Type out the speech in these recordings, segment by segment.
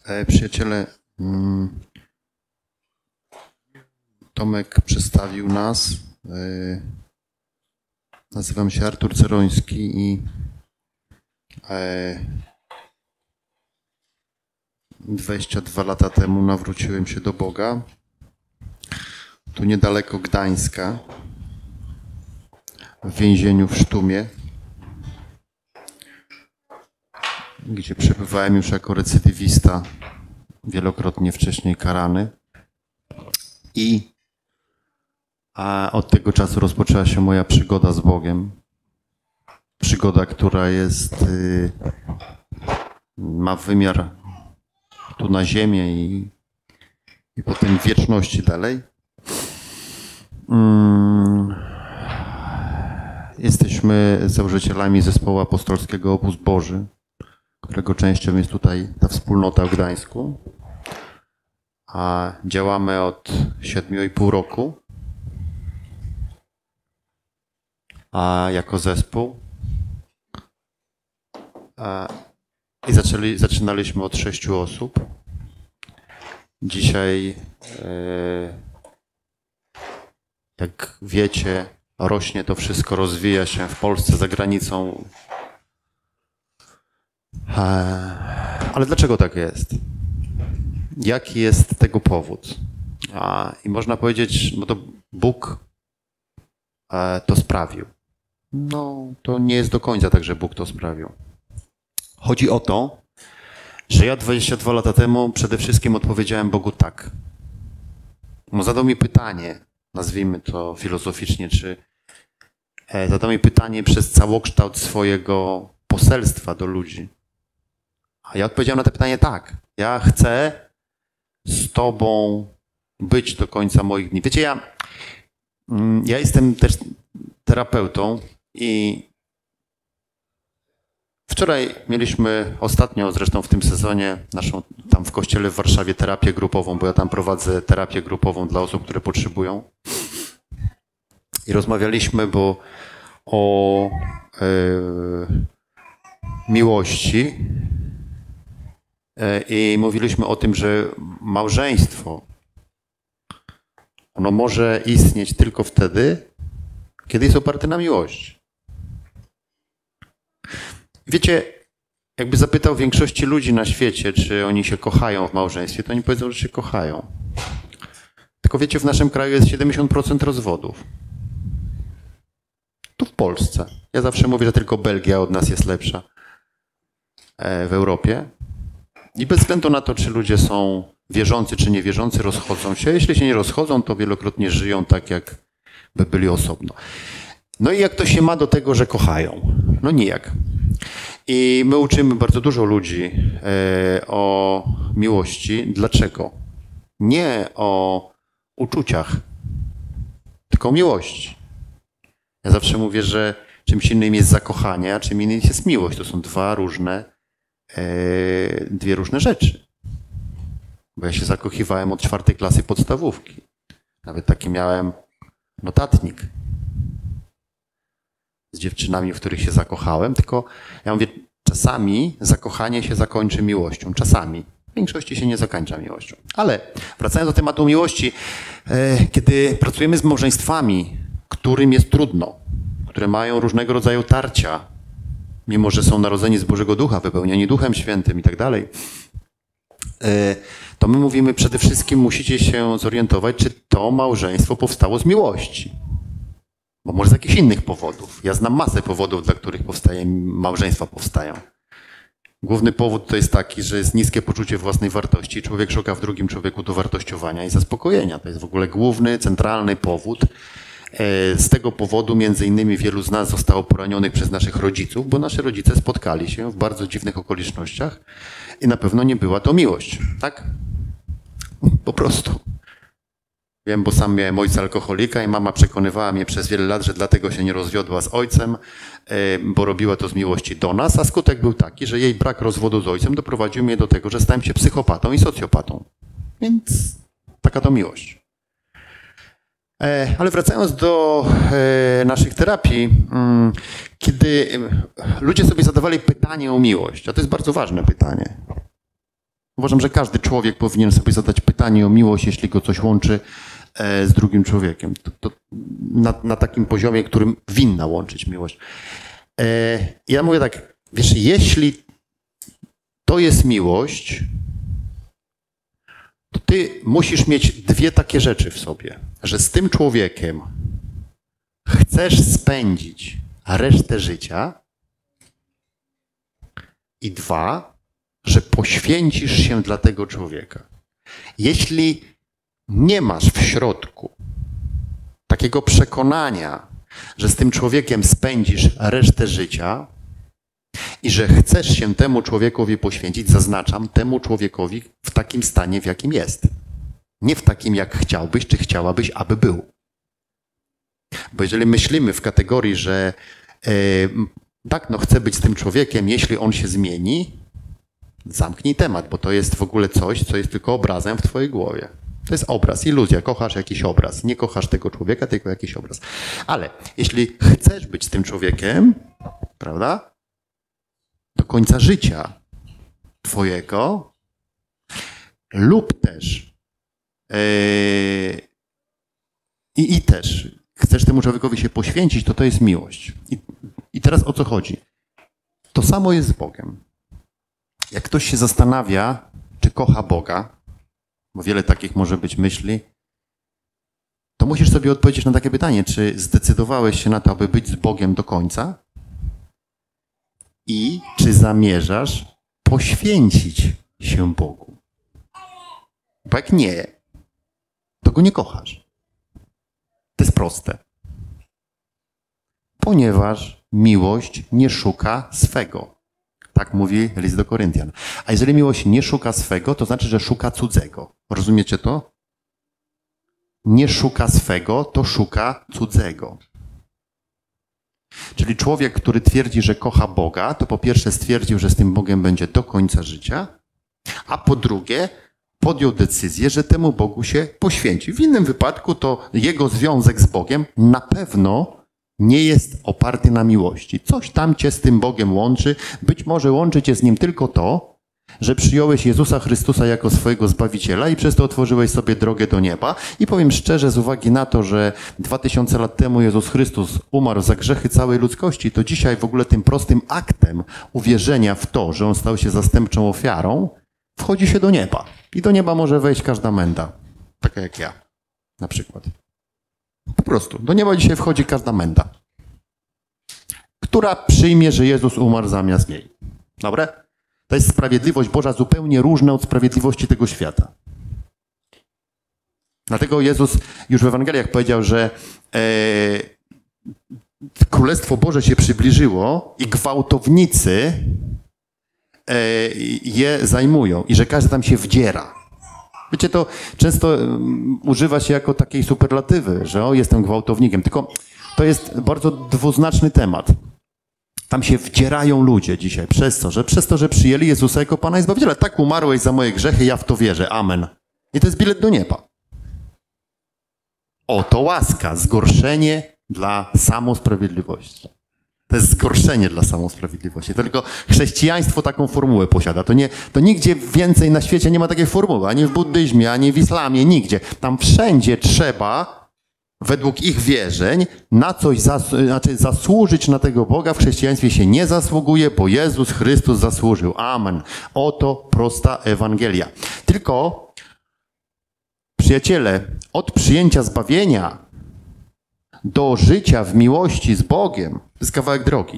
Przyjaciele, Tomek przedstawił nas. Nazywam się Artur Ceroński i 22 lata temu nawróciłem się do Boga. Tu niedaleko Gdańska, w więzieniu w Sztumie, gdzie przebywałem już jako recydywista, wielokrotnie wcześniej karany. I od tego czasu rozpoczęła się moja przygoda z Bogiem. Przygoda, która ma wymiar tu na ziemię i potem w wieczności dalej. Jesteśmy założycielami zespołu apostolskiego Obóz Boży, którego częścią jest tutaj ta wspólnota w Gdańsku. A działamy od 7,5 roku jako zespół. I zaczynaliśmy od 6 osób. Dzisiaj, jak wiecie, rośnie to wszystko, rozwija się w Polsce, za granicą. Ale dlaczego tak jest? Jaki jest tego powód? I można powiedzieć, bo to Bóg to sprawił. No, to nie jest do końca tak, że Bóg to sprawił. Chodzi o to, że ja 22 lata temu przede wszystkim odpowiedziałem Bogu tak. No, zadał mi pytanie, nazwijmy to filozoficznie, czy zadał mi pytanie przez całokształt swojego poselstwa do ludzi. A ja odpowiedziałem na to pytanie tak. Ja chcę z Tobą być do końca moich dni. Wiecie, ja jestem też terapeutą i wczoraj mieliśmy ostatnio, zresztą w tym sezonie, naszą tam w kościele w Warszawie terapię grupową, bo ja tam prowadzę terapię grupową dla osób, które potrzebują. I rozmawialiśmy o miłości i mówiliśmy o tym, że małżeństwo ono może istnieć tylko wtedy, kiedy jest oparte na miłości. Wiecie, jakby zapytał większości ludzi na świecie, czy oni się kochają w małżeństwie, to oni powiedzą, że się kochają. Tylko wiecie, w naszym kraju jest 70% rozwodów. Tu w Polsce. Ja zawsze mówię, że tylko Belgia od nas jest lepsza w Europie. I bez względu na to, czy ludzie są wierzący, czy niewierzący, rozchodzą się. Jeśli się nie rozchodzą, to wielokrotnie żyją tak, jakby byli osobno. No i jak to się ma do tego, że kochają? No nijak. I my uczymy bardzo dużo ludzi o miłości. Dlaczego? Nie o uczuciach, tylko o miłości. Ja zawsze mówię, że czymś innym jest zakochanie, a czym innym jest miłość. To są dwie różne rzeczy. Bo ja się zakochiwałem od 4. klasy podstawówki. Nawet taki miałem notatnik z dziewczynami, w których się zakochałem. Tylko ja mówię, czasami zakochanie się zakończy miłością. Czasami. W większości się nie zakończa miłością. Ale wracając do tematu miłości, kiedy pracujemy z małżeństwami, którym jest trudno, które mają różnego rodzaju tarcia, mimo że są narodzeni z Bożego Ducha, wypełnieni Duchem Świętym i tak dalej, to my mówimy przede wszystkim musicie się zorientować, czy to małżeństwo powstało z miłości. Bo może z jakichś innych powodów. Ja znam masę powodów, dla których małżeństwa powstają. Główny powód to jest taki, że jest niskie poczucie własnej wartości. Człowiek szuka w drugim człowieku dowartościowania i zaspokojenia. To jest w ogóle główny, centralny powód. Z tego powodu między innymi wielu z nas zostało poranionych przez naszych rodziców, bo nasi rodzice spotkali się w bardzo dziwnych okolicznościach i na pewno nie była to miłość, tak? Po prostu. Wiem, bo sam miałem ojca alkoholika i mama przekonywała mnie przez wiele lat, że dlatego się nie rozwiodła z ojcem, bo robiła to z miłości do nas, a skutek był taki, że jej brak rozwodu z ojcem doprowadził mnie do tego, że stałem się psychopatą i socjopatą. Więc taka to miłość. Ale wracając do naszych terapii, kiedy ludzie sobie zadawali pytanie o miłość, a to jest bardzo ważne pytanie. Uważam, że każdy człowiek powinien sobie zadać pytanie o miłość, jeśli go coś łączy z drugim człowiekiem. Na takim poziomie, którym winna łączyć miłość. Ja mówię tak, wiesz, jeśli to jest miłość, to ty musisz mieć dwie takie rzeczy w sobie, że z tym człowiekiem chcesz spędzić resztę życia i dwa, że poświęcisz się dla tego człowieka. Jeśli nie masz w środku takiego przekonania, że z tym człowiekiem spędzisz resztę życia i że chcesz się temu człowiekowi poświęcić, zaznaczam, temu człowiekowi w takim stanie, w jakim jest. Nie w takim, jak chciałbyś, czy chciałabyś, aby był. Bo jeżeli myślimy w kategorii, że tak, no chcę być z tym człowiekiem, jeśli on się zmieni, zamknij temat, bo to jest w ogóle coś, co jest tylko obrazem w twojej głowie. To jest obraz, iluzja, kochasz jakiś obraz. Nie kochasz tego człowieka, tylko jakiś obraz. Ale jeśli chcesz być z tym człowiekiem, prawda, do końca życia twojego, lub też i też chcesz temu człowiekowi się poświęcić, to jest miłość. I teraz o co chodzi? To samo jest z Bogiem. Jak ktoś się zastanawia, czy kocha Boga, bo wiele takich może być myśli, to musisz sobie odpowiedzieć na takie pytanie, czy zdecydowałeś się na to, aby być z Bogiem do końca i czy zamierzasz poświęcić się Bogu. Bo jak nie, to Go nie kochasz. To jest proste. Ponieważ miłość nie szuka swego. Tak mówi list do Koryntian. A jeżeli miłość nie szuka swego, to znaczy, że szuka cudzego. Rozumiecie to? Nie szuka swego, to szuka cudzego. Czyli człowiek, który twierdzi, że kocha Boga, to po pierwsze stwierdził, że z tym Bogiem będzie do końca życia, a po drugie podjął decyzję, że temu Bogu się poświęci. W innym wypadku to jego związek z Bogiem na pewno nie jest oparty na miłości. Coś tam cię z tym Bogiem łączy. Być może łączy cię z Nim tylko to, że przyjąłeś Jezusa Chrystusa jako swojego Zbawiciela i przez to otworzyłeś sobie drogę do nieba. I powiem szczerze, z uwagi na to, że 2000 lat temu Jezus Chrystus umarł za grzechy całej ludzkości, to dzisiaj w ogóle tym prostym aktem uwierzenia w to, że On stał się zastępczą ofiarą, wchodzi się do nieba. I do nieba może wejść każda menda. Taka jak ja, na przykład. Po prostu. Do nieba dzisiaj wchodzi każda menda, która przyjmie, że Jezus umarł zamiast niej. Dobre? To jest sprawiedliwość Boża zupełnie różna od sprawiedliwości tego świata. Dlatego Jezus już w Ewangeliach powiedział, że Królestwo Boże się przybliżyło i gwałtownicy je zajmują i że każdy tam się wdziera. Wiecie, to często używa się jako takiej superlatywy, że jestem gwałtownikiem. Tylko to jest bardzo dwuznaczny temat. Tam się wdzierają ludzie dzisiaj. Przez co? Że przez to, że przyjęli Jezusa jako Pana i Zbawiciela. Tak umarłeś za moje grzechy, ja w to wierzę. Amen. I to jest bilet do nieba. Oto łaska, zgorszenie dla samosprawiedliwości. To jest zgorszenie dla samosprawiedliwości. Tylko chrześcijaństwo taką formułę posiada. To nigdzie więcej na świecie nie ma takiej formuły. Ani w buddyzmie, ani w islamie, nigdzie. Tam wszędzie trzeba, według ich wierzeń, na coś zasłużyć na tego Boga. W chrześcijaństwie się nie zasługuje, bo Jezus Chrystus zasłużył. Amen. Oto prosta Ewangelia. Tylko, przyjaciele, od przyjęcia zbawienia do życia w miłości z Bogiem to jest kawałek drogi.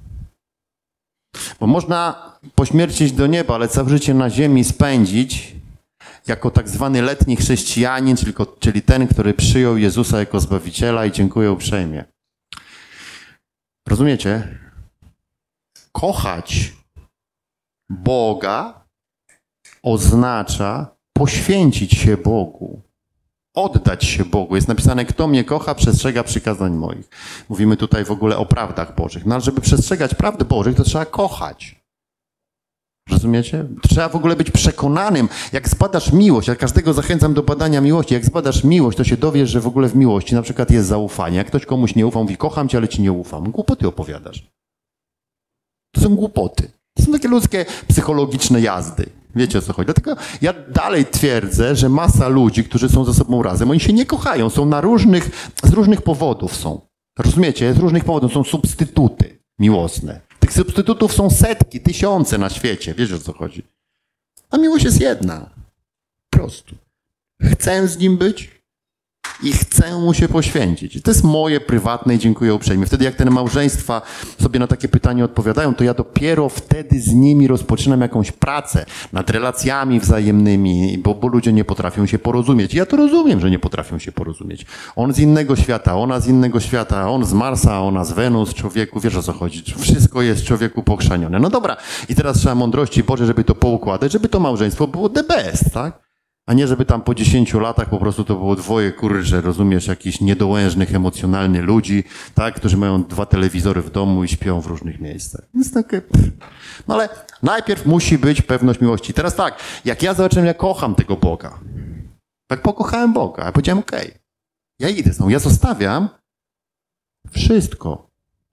Bo można po śmierci iść do nieba, ale całe życie na ziemi spędzić jako tak zwany letni chrześcijanin, czyli ten, który przyjął Jezusa jako Zbawiciela i dziękuję uprzejmie. Rozumiecie? Kochać Boga oznacza poświęcić się Bogu. Oddać się Bogu. Jest napisane, kto mnie kocha, przestrzega przykazań moich. Mówimy tutaj w ogóle o prawdach Bożych. No ale żeby przestrzegać prawd Bożych, to trzeba kochać. Rozumiecie? Trzeba w ogóle być przekonanym. Jak zbadasz miłość, ja każdego zachęcam do badania miłości, jak zbadasz miłość, to się dowiesz, że w ogóle w miłości na przykład jest zaufanie. Jak ktoś komuś nie ufa, mówi, kocham cię, ale ci nie ufam. Głupoty opowiadasz. To są głupoty. To są takie ludzkie, psychologiczne jazdy. Wiecie, o co chodzi. Dlatego ja dalej twierdzę, że masa ludzi, którzy są ze sobą razem, oni się nie kochają, są z różnych powodów są. Rozumiecie? Z różnych powodów są substytuty miłosne. Tych substytutów są setki, tysiące na świecie. Wiecie, o co chodzi. A miłość jest jedna. Po prostu. Chcę z nim być i chcę mu się poświęcić. I to jest moje prywatne i dziękuję uprzejmie. Wtedy jak te małżeństwa sobie na takie pytanie odpowiadają, to ja dopiero wtedy z nimi rozpoczynam jakąś pracę nad relacjami wzajemnymi, bo ludzie nie potrafią się porozumieć. I ja to rozumiem, że nie potrafią się porozumieć. On z innego świata, ona z innego świata, on z Marsa, ona z Wenus, człowieku, wiesz o co chodzi. Wszystko jest człowieku pochrzanione. No dobra, i teraz trzeba mądrości Boże, żeby to poukładać, żeby to małżeństwo było the best, tak? A nie, żeby tam po 10 latach po prostu to było dwoje, kurczę, rozumiesz, jakichś niedołężnych emocjonalnie ludzi, tak, którzy mają 2 telewizory w domu i śpią w różnych miejscach. Więc takie... No ale najpierw musi być pewność miłości. Teraz tak, jak ja zobaczyłem, ja kocham tego Boga. Jak pokochałem Boga, ja powiedziałem, okej, ja idę z tą, ja zostawiam wszystko.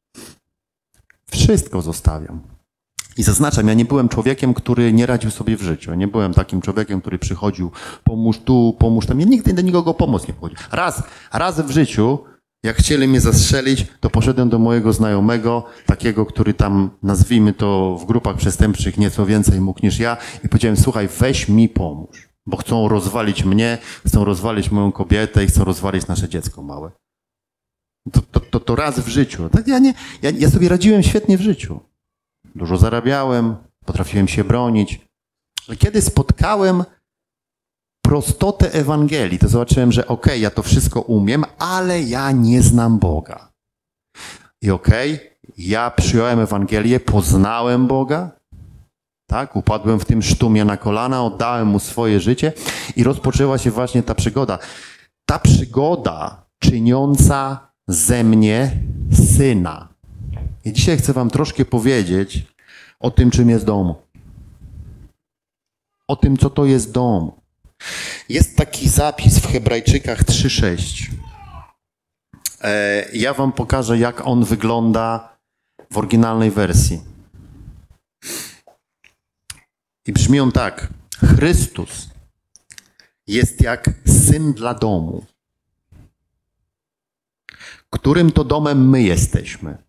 Wszystko zostawiam. I zaznaczam, ja nie byłem człowiekiem, który nie radził sobie w życiu. Ja nie byłem takim człowiekiem, który przychodził, pomóż tu, pomóż tam. Ja nigdy do nikogo pomoc nie wchodził. Raz w życiu, jak chcieli mnie zastrzelić, to poszedłem do mojego znajomego, takiego, który tam, nazwijmy to, w grupach przestępczych nieco więcej mógł niż ja i powiedziałem, słuchaj, weź mi pomóż, bo chcą rozwalić mnie, chcą rozwalić moją kobietę i chcą rozwalić nasze dziecko małe. To raz w życiu. Tak ja sobie radziłem świetnie w życiu. Dużo zarabiałem, potrafiłem się bronić. Ale kiedy spotkałem prostotę Ewangelii, to zobaczyłem, że okej, ja to wszystko umiem, ale ja nie znam Boga. I ja przyjąłem Ewangelię, poznałem Boga, tak, upadłem w tym sztumie na kolana, oddałem mu swoje życie i rozpoczęła się właśnie ta przygoda. Ta przygoda czyniąca ze mnie syna. I dzisiaj chcę wam troszkę powiedzieć o tym, czym jest dom. O tym, co to jest dom. Jest taki zapis w Hebrajczykach 3:6. Ja wam pokażę, jak on wygląda w oryginalnej wersji. I brzmi on tak. Chrystus jest jak syn dla domu, którym to domem my jesteśmy.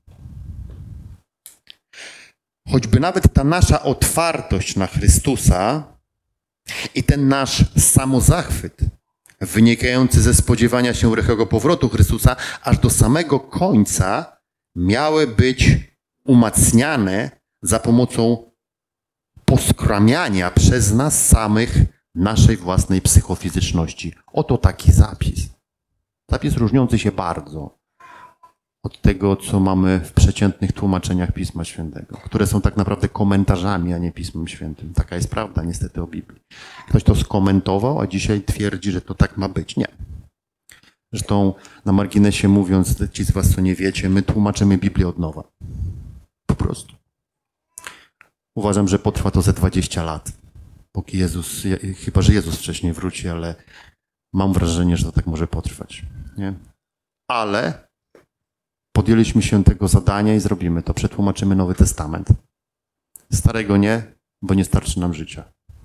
Choćby nawet ta nasza otwartość na Chrystusa i ten nasz samozachwyt wynikający ze spodziewania się rychłego powrotu Chrystusa aż do samego końca miały być umacniane za pomocą poskramiania przez nas samych naszej własnej psychofizyczności. Oto taki zapis. Zapis różniący się bardzo od tego, co mamy w przeciętnych tłumaczeniach Pisma Świętego, które są tak naprawdę komentarzami, a nie Pismem Świętym. Taka jest prawda niestety o Biblii. Ktoś to skomentował, a dzisiaj twierdzi, że to tak ma być. Nie. Zresztą na marginesie mówiąc, ci z was, co nie wiecie, my tłumaczymy Biblię od nowa. Po prostu. Uważam, że potrwa to ze 20 lat. Póki Jezus, chyba że Jezus wcześniej wróci, ale mam wrażenie, że to tak może potrwać. Nie? Ale podjęliśmy się tego zadania i zrobimy to. Przetłumaczymy Nowy Testament. Starego nie, bo nie starczy nam życia.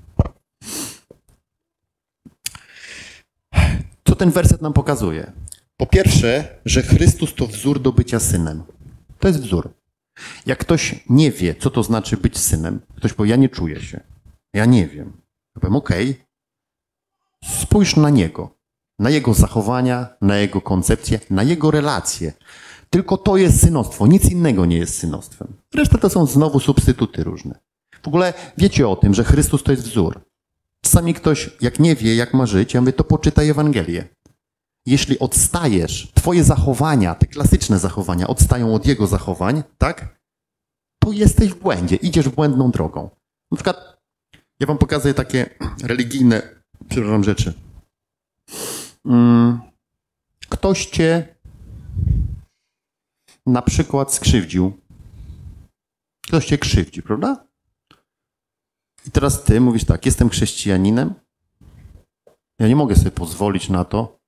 Co ten werset nam pokazuje? Po pierwsze, że Chrystus to wzór do bycia synem. To jest wzór. Jak ktoś nie wie, co to znaczy być synem, ktoś powie, ja nie czuję się, ja nie wiem. Ja powiem, okej, spójrz na niego, na jego zachowania, na jego koncepcję, na jego relacje. Tylko to jest synostwo, nic innego nie jest synostwem. Reszta to są znowu substytuty różne. W ogóle wiecie o tym, że Chrystus to jest wzór. Czasami ktoś, jak nie wie, jak ma żyć, ja mówię, to poczytaj Ewangelię. Jeśli odstajesz, twoje zachowania, te klasyczne zachowania odstają od jego zachowań, tak? To jesteś w błędzie, idziesz błędną drogą. Na przykład, ja wam pokazuję takie religijne, przepraszam, rzeczy. Ktoś cię na przykład skrzywdził. Ktoś cię krzywdzi, prawda? I teraz ty mówisz tak, jestem chrześcijaninem, ja nie mogę sobie pozwolić na to,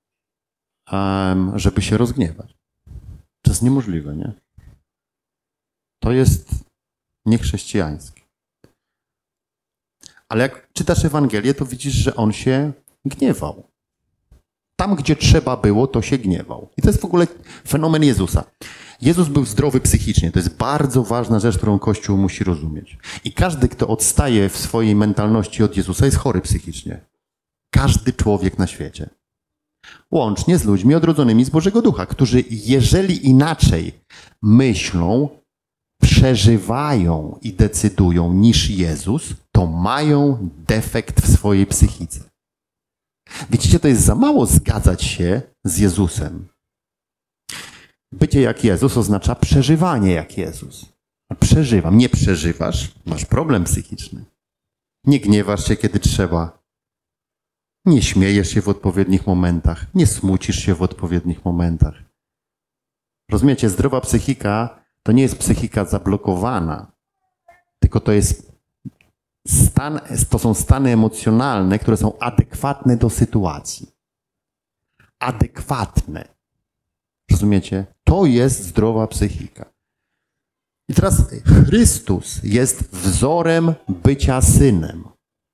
żeby się rozgniewać. To jest niemożliwe, nie? To jest niechrześcijańskie. Ale jak czytasz Ewangelię, to widzisz, że on się gniewał. Tam, gdzie trzeba było, to się gniewał. I to jest w ogóle fenomen Jezusa. Jezus był zdrowy psychicznie. To jest bardzo ważna rzecz, którą Kościół musi rozumieć. I każdy, kto odstaje w swojej mentalności od Jezusa, jest chory psychicznie. Każdy człowiek na świecie. Łącznie z ludźmi odrodzonymi z Bożego Ducha, którzy jeżeli inaczej myślą, przeżywają i decydują niż Jezus, to mają defekt w swojej psychice. Widzicie, to jest za mało zgadzać się z Jezusem. Bycie jak Jezus oznacza przeżywanie jak Jezus. Przeżywam. Nie przeżywasz, masz problem psychiczny. Nie gniewasz się, kiedy trzeba. Nie śmiejesz się w odpowiednich momentach. Nie smucisz się w odpowiednich momentach. Rozumiecie, zdrowa psychika to nie jest psychika zablokowana, tylko to są stany emocjonalne, które są adekwatne do sytuacji. Adekwatne. Rozumiecie? To jest zdrowa psychika. I teraz Chrystus jest wzorem bycia synem.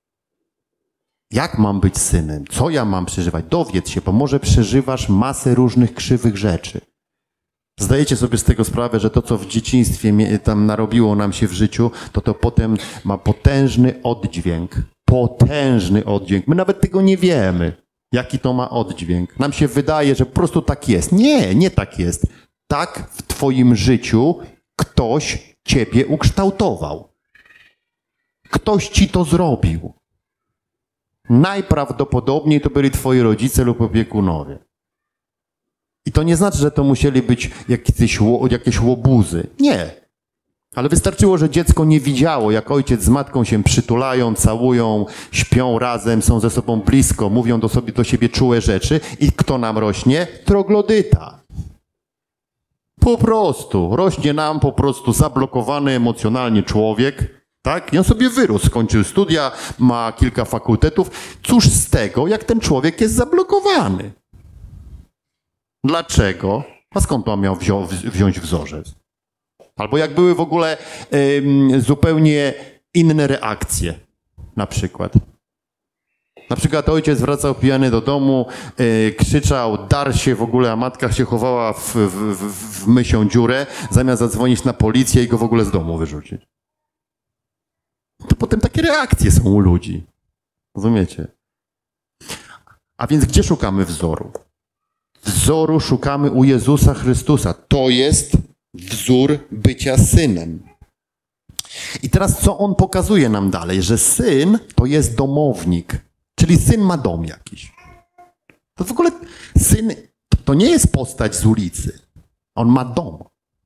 Jak mam być synem? Co ja mam przeżywać? Dowiedz się, bo może przeżywasz masę różnych krzywych rzeczy. Zdajecie sobie z tego sprawę, że to, co w dzieciństwie tam narobiło nam się w życiu, to potem ma potężny oddźwięk. Potężny oddźwięk. My nawet tego nie wiemy, jaki to ma oddźwięk. Nam się wydaje, że po prostu tak jest. Nie, nie tak jest. Tak w twoim życiu ktoś ciebie ukształtował. Ktoś ci to zrobił. Najprawdopodobniej to byli twoi rodzice lub opiekunowie. I to nie znaczy, że to musieli być jakieś łobuzy. Nie. Ale wystarczyło, że dziecko nie widziało, jak ojciec z matką się przytulają, całują, śpią razem, są ze sobą blisko, mówią do siebie czułe rzeczy. I kto nam rośnie? Troglodyta. Po prostu. Rośnie nam po prostu zablokowany emocjonalnie człowiek. Tak? I on sobie wyrósł, skończył studia, ma kilka fakultetów. Cóż z tego, jak ten człowiek jest zablokowany? Dlaczego? A skąd on miał wziąć wzorzec? Albo jak były w ogóle zupełnie inne reakcje, na przykład. Na przykład ojciec wracał pijany do domu, krzyczał, darł się w ogóle, a matka się chowała w mysią dziurę, zamiast zadzwonić na policję i go w ogóle z domu wyrzucić. To potem takie reakcje są u ludzi. Rozumiecie? A więc gdzie szukamy wzoru? Wzoru szukamy u Jezusa Chrystusa. To jest wzór bycia synem. I teraz co on pokazuje nam dalej? Że syn to jest domownik. Czyli syn ma dom jakiś. To w ogóle syn to nie jest postać z ulicy. On ma dom.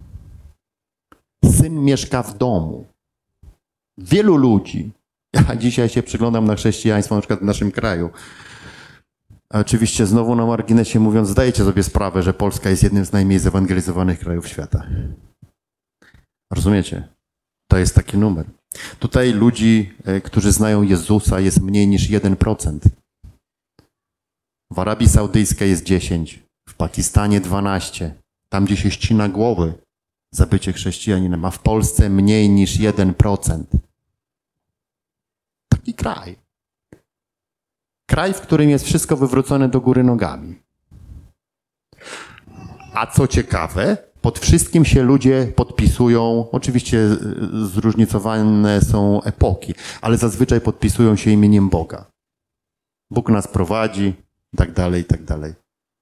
Syn mieszka w domu. Wielu ludzi, ja dzisiaj się przyglądam na chrześcijaństwo, na przykład w naszym kraju. A oczywiście znowu na marginesie mówiąc, zdajecie sobie sprawę, że Polska jest jednym z najmniej zewangelizowanych krajów świata. Rozumiecie? To jest taki numer. Tutaj ludzi, którzy znają Jezusa, jest mniej niż 1%. W Arabii Saudyjskiej jest 10%, w Pakistanie 12%. Tam, gdzie się ścina głowy za bycie chrześcijaninem, a w Polsce mniej niż 1%. Taki kraj. Kraj, w którym jest wszystko wywrócone do góry nogami. A co ciekawe, pod wszystkim się ludzie podpisują, oczywiście zróżnicowane są epoki, ale zazwyczaj podpisują się imieniem Boga. Bóg nas prowadzi, i tak dalej, i tak dalej.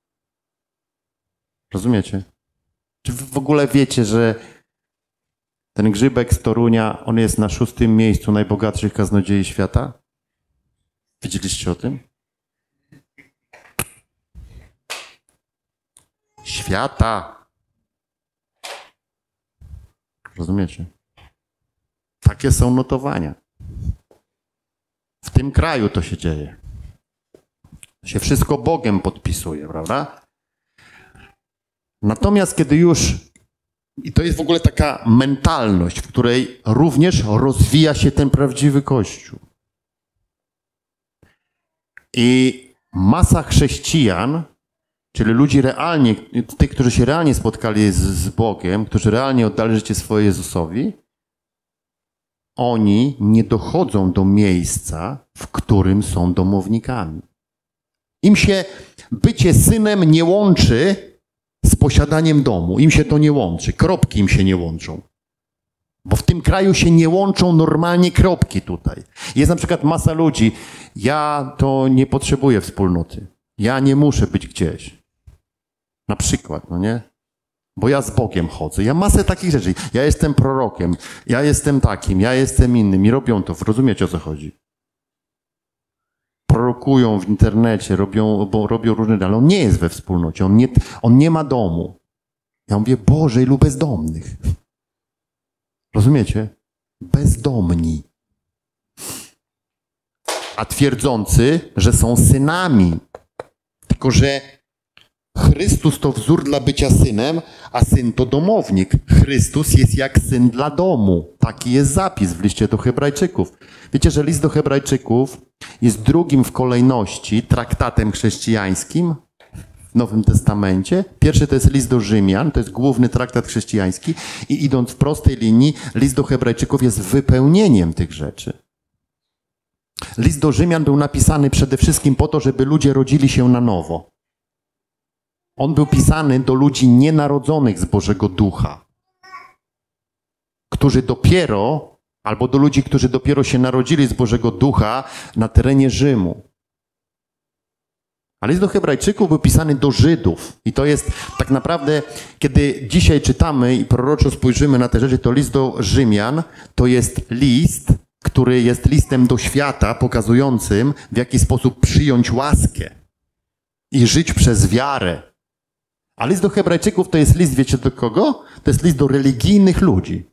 Rozumiecie? Czy wy w ogóle wiecie, że ten Grzybek z Torunia, on jest na 6. miejscu najbogatszych kaznodziei świata? Widzieliście o tym? Świata. Rozumiecie? Takie są notowania. W tym kraju to się dzieje. Się wszystko Bogiem podpisuje, prawda? Natomiast kiedy już, i to jest w ogóle taka mentalność, w której również rozwija się ten prawdziwy Kościół. I masa chrześcijan, czyli ludzi realnie, tych, którzy się realnie spotkali z Bogiem, którzy realnie oddali życie swoje Jezusowi, oni nie dochodzą do miejsca, w którym są domownikami. Im się bycie synem nie łączy z posiadaniem domu. Im się to nie łączy. Kropki im się nie łączą. Bo w tym kraju się nie łączą normalnie kropki tutaj. Jest na przykład masa ludzi. Ja to nie potrzebuję wspólnoty. Ja nie muszę być gdzieś. Na przykład, no nie? Bo ja z Bogiem chodzę. Ja masę takich rzeczy. Ja jestem prorokiem. Ja jestem takim. Ja jestem innym. I robią to. Rozumiecie, o co chodzi? Prorokują w internecie, robią różne rzeczy, ale on nie jest we wspólnocie. On nie ma domu. Ja mówię, Boże, ilu bezdomnych. Rozumiecie? Bezdomni. A twierdzący, że są synami. Tylko że Chrystus to wzór dla bycia synem, a syn to domownik. Chrystus jest jak syn dla domu. Taki jest zapis w liście do Hebrajczyków. Wiecie, że list do Hebrajczyków jest drugim w kolejności traktatem chrześcijańskim w Nowym Testamencie. Pierwszy to jest list do Rzymian, to jest główny traktat chrześcijański i idąc w prostej linii, list do Hebrajczyków jest wypełnieniem tych rzeczy. List do Rzymian był napisany przede wszystkim po to, żeby ludzie rodzili się na nowo. On był pisany do ludzi nienarodzonych z Bożego Ducha, którzy dopiero, albo do ludzi, którzy dopiero się narodzili z Bożego Ducha na terenie Rzymu. A list do Hebrajczyków był pisany do Żydów. I to jest tak naprawdę, kiedy dzisiaj czytamy i proroczo spojrzymy na te rzeczy, to list do Rzymian to jest list, który jest listem do świata, pokazującym, w jaki sposób przyjąć łaskę i żyć przez wiarę. A list do Hebrajczyków to jest list, wiecie do kogo? To jest list do religijnych ludzi,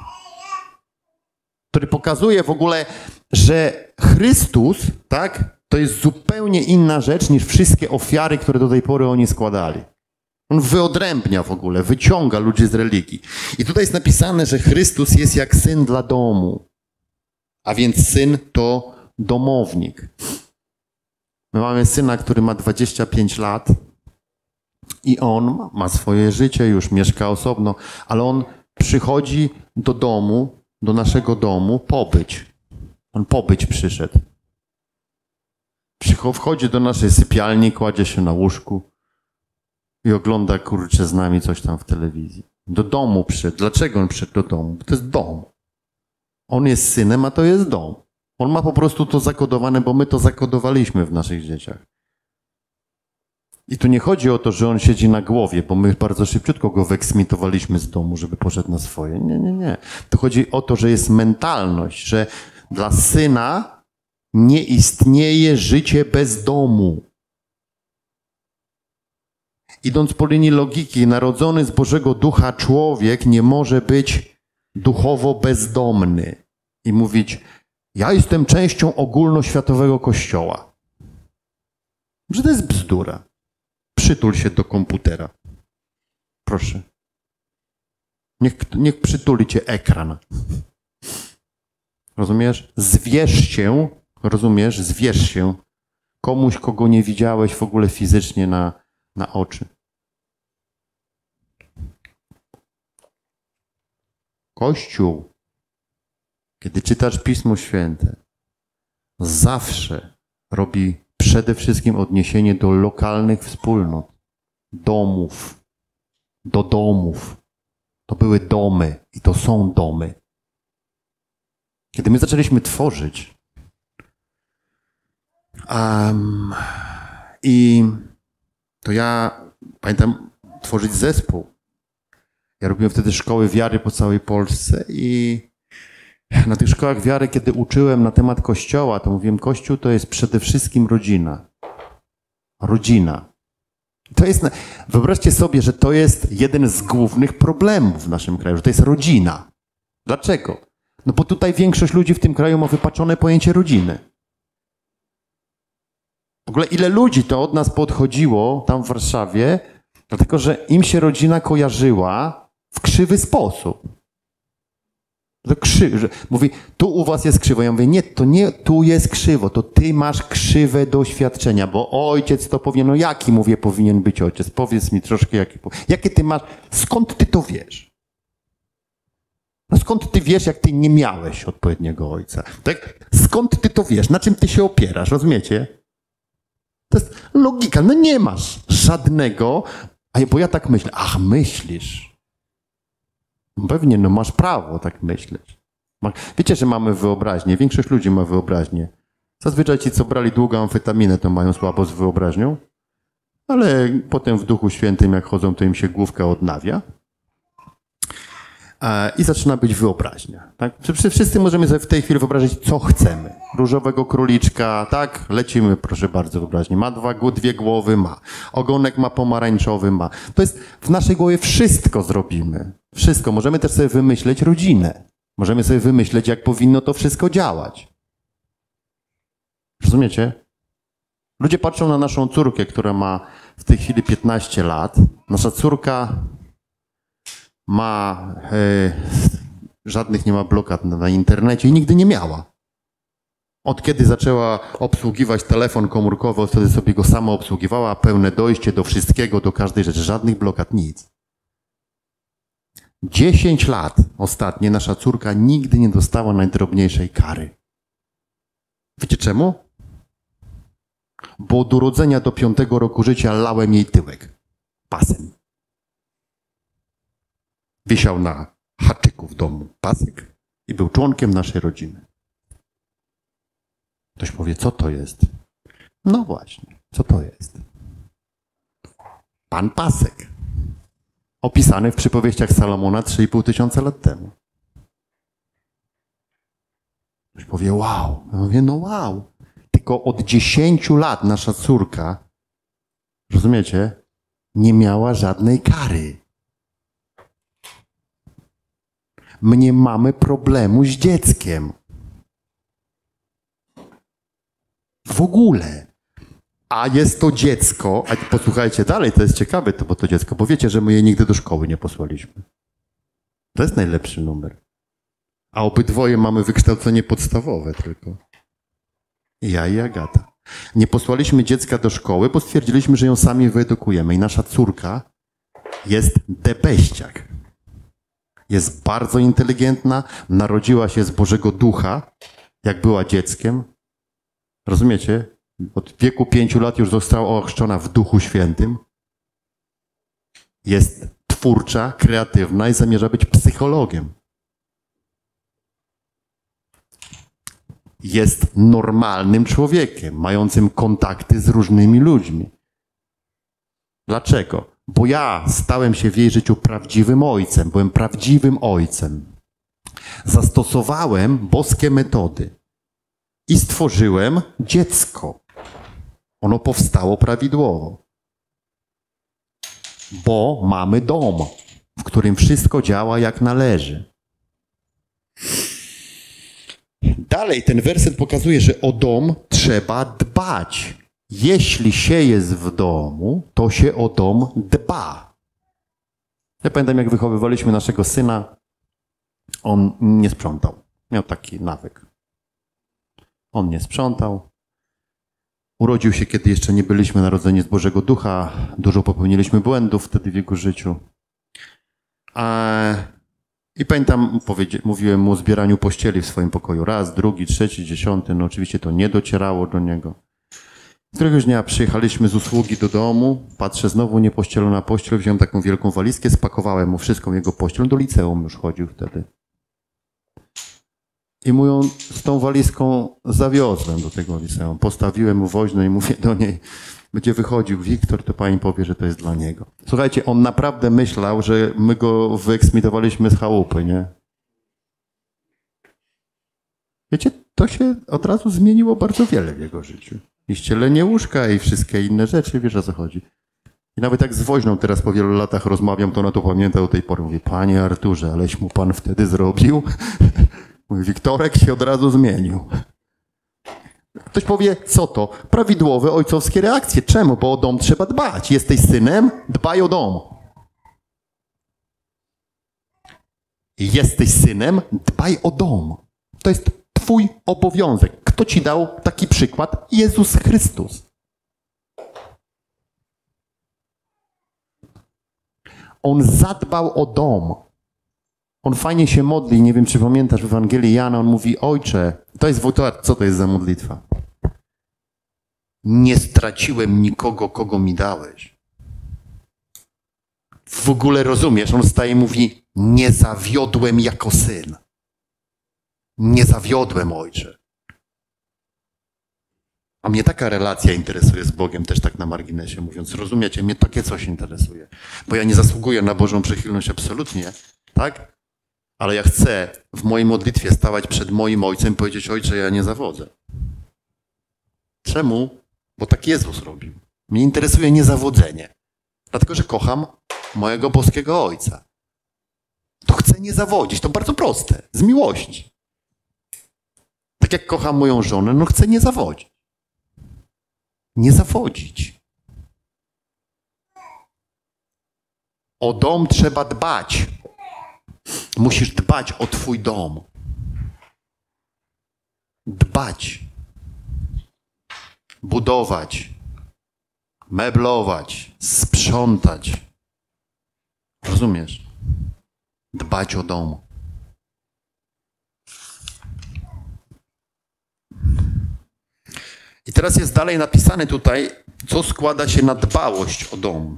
który pokazuje w ogóle, że Chrystus, tak, to jest zupełnie inna rzecz niż wszystkie ofiary, które do tej pory oni składali. On wyodrębnia w ogóle, wyciąga ludzi z religii. I tutaj jest napisane, że Chrystus jest jak syn dla domu, a więc syn to domownik. My mamy syna, który ma 25 lat i on ma swoje życie, już mieszka osobno, ale on przychodzi do domu, do naszego domu pobyć. On pobyć przyszedł. Wchodzi do naszej sypialni, kładzie się na łóżku i ogląda, kurczę, z nami coś tam w telewizji. Do domu przyszedł. Dlaczego on przyszedł do domu? Bo to jest dom. On jest synem, a to jest dom. On ma po prostu to zakodowane, bo my to zakodowaliśmy w naszych dzieciach. I tu nie chodzi o to, że on siedzi na głowie, bo my bardzo szybciutko go wyeksmitowaliśmy z domu, żeby poszedł na swoje. Nie, nie, nie. To chodzi o to, że jest mentalność, że dla syna nie istnieje życie bez domu. Idąc po linii logiki, narodzony z Bożego Ducha człowiek nie może być duchowo bezdomny i mówić, ja jestem częścią ogólnoświatowego kościoła. Że to jest bzdura. Przytul się do komputera. Proszę. Niech przytuli cię ekran. Rozumiesz? Zwierz się, rozumiesz? Zwierz się komuś, kogo nie widziałeś w ogóle fizycznie na oczy. Kościół, kiedy czytasz Pismo Święte, zawsze robi przede wszystkim odniesienie do lokalnych wspólnot, domów, do domów. To były domy i to są domy. Kiedy my zaczęliśmy tworzyć i to ja pamiętam tworzyć zespół. Ja robiłem wtedy szkoły wiary po całej Polsce i na tych szkołach wiary, kiedy uczyłem na temat Kościoła, to mówiłem, Kościół to jest przede wszystkim rodzina. Rodzina. To jest, wyobraźcie sobie, że to jest jeden z głównych problemów w naszym kraju, że to jest rodzina. Dlaczego? No bo tutaj większość ludzi w tym kraju ma wypaczone pojęcie rodziny. W ogóle ile ludzi to od nas podchodziło tam w Warszawie, dlatego że im się rodzina kojarzyła w krzywy sposób. To mówi, tu u was jest krzywo. Ja mówię, nie, to nie tu jest krzywo, to ty masz krzywe doświadczenia, bo ojciec to powinien, no jaki, mówię, powinien być ojciec? Powiedz mi troszkę, jakie ty masz, skąd ty to wiesz? No skąd ty wiesz, jak ty nie miałeś odpowiedniego ojca? Tak? Skąd ty to wiesz? Na czym ty się opierasz? Rozumiecie? To jest logika. No nie masz żadnego, bo ja tak myślę. Ach, myślisz. Pewnie, no masz prawo tak myśleć. Wiecie, że mamy wyobraźnię. Większość ludzi ma wyobraźnię. Zazwyczaj ci, co brali długą amfetaminę, to mają słabo z wyobraźnią. Ale potem w Duchu Świętym, jak chodzą, to im się główka odnawia. I zaczyna być wyobraźnia. Tak? Wszyscy możemy sobie w tej chwili wyobrazić, co chcemy. Różowego króliczka, tak? Lecimy, proszę bardzo, wyobraźnie. Ma dwie głowy, ma. Ogonek ma pomarańczowy, ma. To jest w naszej głowie wszystko zrobimy. Wszystko. Możemy też sobie wymyśleć rodzinę. Możemy sobie wymyśleć, jak powinno to wszystko działać. Rozumiecie? Ludzie patrzą na naszą córkę, która ma w tej chwili 15 lat. Nasza córka ma żadnych nie ma blokad na internecie i nigdy nie miała. Od kiedy zaczęła obsługiwać telefon komórkowy, wtedy sobie go sama obsługiwała, pełne dojście do wszystkiego, do każdej rzeczy, żadnych blokad, nic. 10 lat ostatnie nasza córka nigdy nie dostała najdrobniejszej kary. Wiecie czemu? Bo od urodzenia do 5 roku życia lałem jej tyłek pasem. Wisiał na haczyku w domu pasek i był członkiem naszej rodziny. Ktoś powie, co to jest? No właśnie, co to jest? Pan Pasek. Opisany w przypowieściach Salomona 3500 lat temu. Ktoś powie, wow. Ja mówię, no wow. Tylko od 10 lat nasza córka, rozumiecie, nie miała żadnej kary. My nie mamy problemu z dzieckiem. W ogóle. A jest to dziecko, a posłuchajcie dalej, to jest ciekawe, bo to dziecko, bo wiecie, że my je nigdy do szkoły nie posłaliśmy. To jest najlepszy numer. A obydwoje mamy wykształcenie podstawowe tylko. Ja i Agata. Nie posłaliśmy dziecka do szkoły, bo stwierdziliśmy, że ją sami wyedukujemy. I nasza córka jest debeściak. Jest bardzo inteligentna, narodziła się z Bożego Ducha, jak była dzieckiem. Rozumiecie? Od wieku 5 lat już została ochrzczona w Duchu Świętym. Jest twórcza, kreatywna i zamierza być psychologiem. Jest normalnym człowiekiem, mającym kontakty z różnymi ludźmi. Dlaczego? Bo ja stałem się w jej życiu prawdziwym ojcem, byłem prawdziwym ojcem. Zastosowałem boskie metody i stworzyłem dziecko. Ono powstało prawidłowo. Bo mamy dom, w którym wszystko działa jak należy. Dalej ten werset pokazuje, że o dom trzeba dbać. Jeśli się jest w domu, to się o dom dba. Ja pamiętam, jak wychowywaliśmy naszego syna, on nie sprzątał. Miał taki nawyk. On nie sprzątał. Urodził się, kiedy jeszcze nie byliśmy narodzeni z Bożego Ducha. Dużo popełniliśmy błędów wtedy w jego życiu. I pamiętam, mówiłem mu o zbieraniu pościeli w swoim pokoju. Raz, drugi, trzeci, 10. No oczywiście to nie docierało do niego. Któregoś dnia przyjechaliśmy z usługi do domu. Patrzę, znowu niepościelona pościel. Wziąłem taką wielką walizkę, spakowałem mu wszystką jego pościel. Do liceum już chodził wtedy. I mu ją z tą walizką zawiozłem do tego liceum. Postawiłem mu woźno i mówię do niej, będzie wychodził Wiktor, to pani powie, że to jest dla niego. Słuchajcie, on naprawdę myślał, że my go wyeksmitowaliśmy z chałupy, nie? Wiecie, to się od razu zmieniło bardzo wiele w jego życiu. I ścielenie łóżka i wszystkie inne rzeczy, wiesz, o co chodzi. I nawet jak z woźną teraz po wielu latach rozmawiam, to ona to pamięta do tej pory. Mówi, panie Arturze, aleś mu pan wtedy zrobił? Mówi, Wiktorek się od razu zmienił. Ktoś powie, co to? Prawidłowe ojcowskie reakcje. Czemu? Bo o dom trzeba dbać. Jesteś synem, dbaj o dom. Jesteś synem, dbaj o dom. To jest twój obowiązek. Kto ci dał taki przykład? Jezus Chrystus. On zadbał o dom. On fajnie się modli, nie wiem, czy pamiętasz w Ewangelii Jana, on mówi, Ojcze, co to jest za modlitwa? Nie straciłem nikogo, kogo mi dałeś. W ogóle rozumiesz, on staje i mówi, nie zawiodłem jako syn. Nie zawiodłem, Ojcze. A mnie taka relacja interesuje z Bogiem, też tak na marginesie mówiąc. Rozumiecie, mnie takie coś interesuje. Bo ja nie zasługuję na Bożą przychylność absolutnie, tak? Ale ja chcę w mojej modlitwie stawać przed moim Ojcem i powiedzieć, Ojcze, ja nie zawodzę. Czemu? Bo tak Jezus robił. Mnie interesuje niezawodzenie. Dlatego, że kocham mojego boskiego Ojca. To chcę nie zawodzić. To bardzo proste. Z miłości. Tak jak kocham moją żonę, no chcę nie zawodzić. Nie zawodzić. O dom trzeba dbać. Musisz dbać o twój dom. Dbać. Budować. Meblować. Sprzątać. Rozumiesz? Dbać o dom. I teraz jest dalej napisane tutaj, co składa się na dbałość o dom.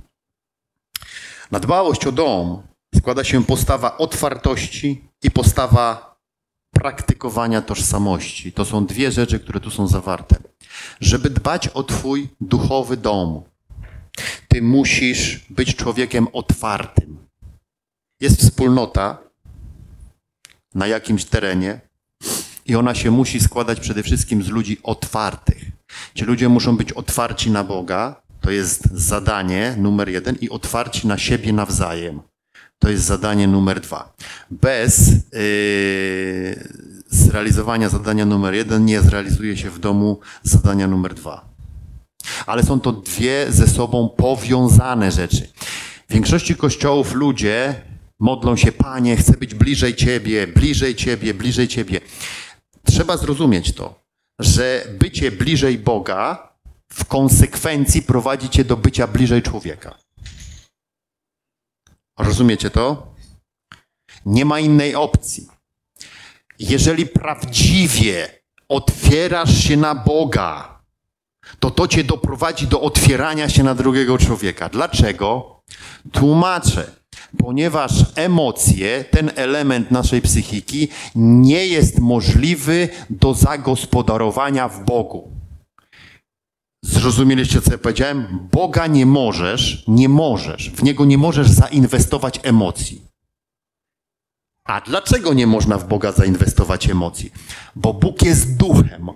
Na dbałość o dom składa się postawa otwartości i postawa praktykowania tożsamości. To są dwie rzeczy, które tu są zawarte. Żeby dbać o twój duchowy dom, ty musisz być człowiekiem otwartym. Jest wspólnota na jakimś terenie i ona się musi składać przede wszystkim z ludzi otwartych. Ci ludzie muszą być otwarci na Boga, to jest zadanie numer 1, i otwarci na siebie nawzajem. To jest zadanie numer 2. Bez zrealizowania zadania numer 1 nie zrealizuje się w domu zadania numer 2. Ale są to dwie ze sobą powiązane rzeczy. W większości kościołów ludzie modlą się, Panie, chcę być bliżej Ciebie, bliżej Ciebie, bliżej Ciebie. Trzeba zrozumieć to, że bycie bliżej Boga w konsekwencji prowadzi cię do bycia bliżej człowieka. Rozumiecie to? Nie ma innej opcji. Jeżeli prawdziwie otwierasz się na Boga, to cię doprowadzi do otwierania się na drugiego człowieka. Dlaczego? Tłumaczę. Ponieważ emocje, ten element naszej psychiki, nie jest możliwy do zagospodarowania w Bogu. Zrozumieliście, co ja powiedziałem? Boga nie możesz, w Niego nie możesz zainwestować emocji. A dlaczego nie można w Boga zainwestować emocji? Bo Bóg jest duchem.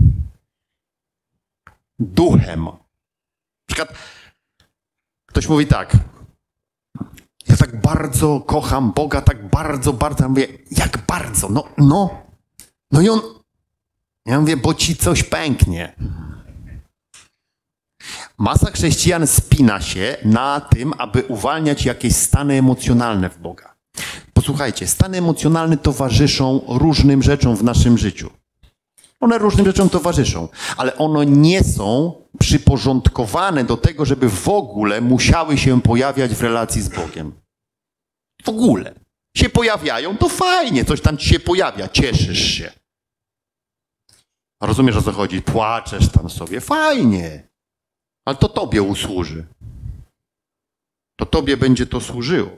Duchem. Na przykład ktoś mówi tak, ja tak bardzo kocham Boga, tak bardzo, bardzo. Ja mówię, jak bardzo? No i on, ja mówię, bo ci coś pęknie. Masa chrześcijan spina się na tym, aby uwalniać jakieś stany emocjonalne w Boga. Posłuchajcie, stany emocjonalne towarzyszą różnym rzeczom w naszym życiu. One różnym rzeczom towarzyszą, ale one nie są przyporządkowane do tego, żeby w ogóle musiały się pojawiać w relacji z Bogiem. W ogóle. Się pojawiają, to fajnie, coś tam ci się pojawia, cieszysz się. Rozumiesz, o co chodzi? Płaczesz tam sobie, fajnie. Ale to tobie usłuży. To tobie będzie to służyło.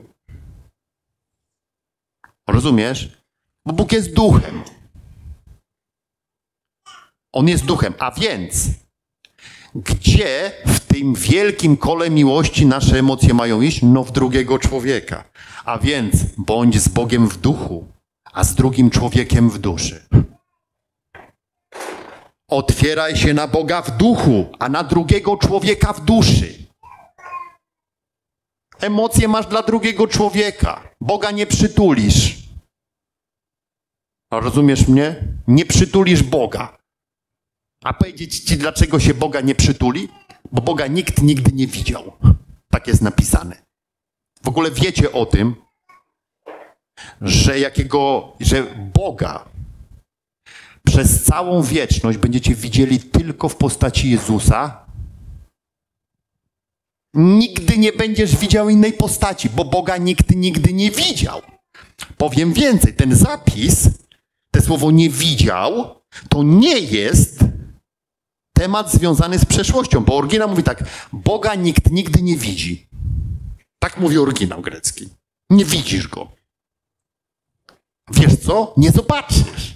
Rozumiesz? Bo Bóg jest duchem. On jest duchem, a więc gdzie w tym wielkim kole miłości nasze emocje mają iść? No w drugiego człowieka. A więc bądź z Bogiem w duchu, a z drugim człowiekiem w duszy. Otwieraj się na Boga w duchu, a na drugiego człowieka w duszy. Emocje masz dla drugiego człowieka. Boga nie przytulisz. Rozumiesz mnie? Nie przytulisz Boga. A powiedzieć ci, dlaczego się Boga nie przytuli? Bo Boga nikt nigdy nie widział. Tak jest napisane. W ogóle wiecie o tym, że Boga przez całą wieczność będziecie widzieli tylko w postaci Jezusa? Nigdy nie będziesz widział innej postaci, bo Boga nikt nigdy nie widział. Powiem więcej, ten zapis, te słowo nie widział, to nie jest temat związany z przeszłością, bo oryginał mówi tak, Boga nikt nigdy nie widzi. Tak mówi oryginał grecki. Nie widzisz Go. Wiesz co? Nie zobaczysz.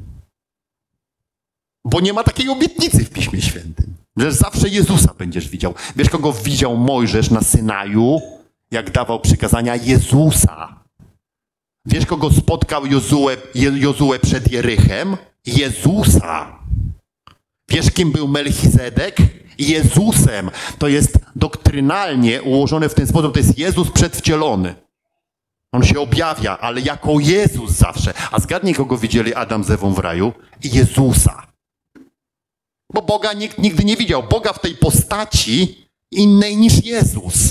Bo nie ma takiej obietnicy w Piśmie Świętym, że zawsze Jezusa będziesz widział. Wiesz, kogo widział Mojżesz na Synaju, jak dawał przykazania? Jezusa. Wiesz, kogo spotkał Jozue przed Jerychem? Jezusa. Wiesz, kim był Melchizedek? Jezusem. To jest doktrynalnie ułożone w ten sposób, to jest Jezus przedwcielony. On się objawia, ale jako Jezus zawsze. A zgadnij, kogo widzieli Adam z Ewą w raju? Jezusa. Bo Boga nikt nigdy nie widział. Boga w tej postaci innej niż Jezus.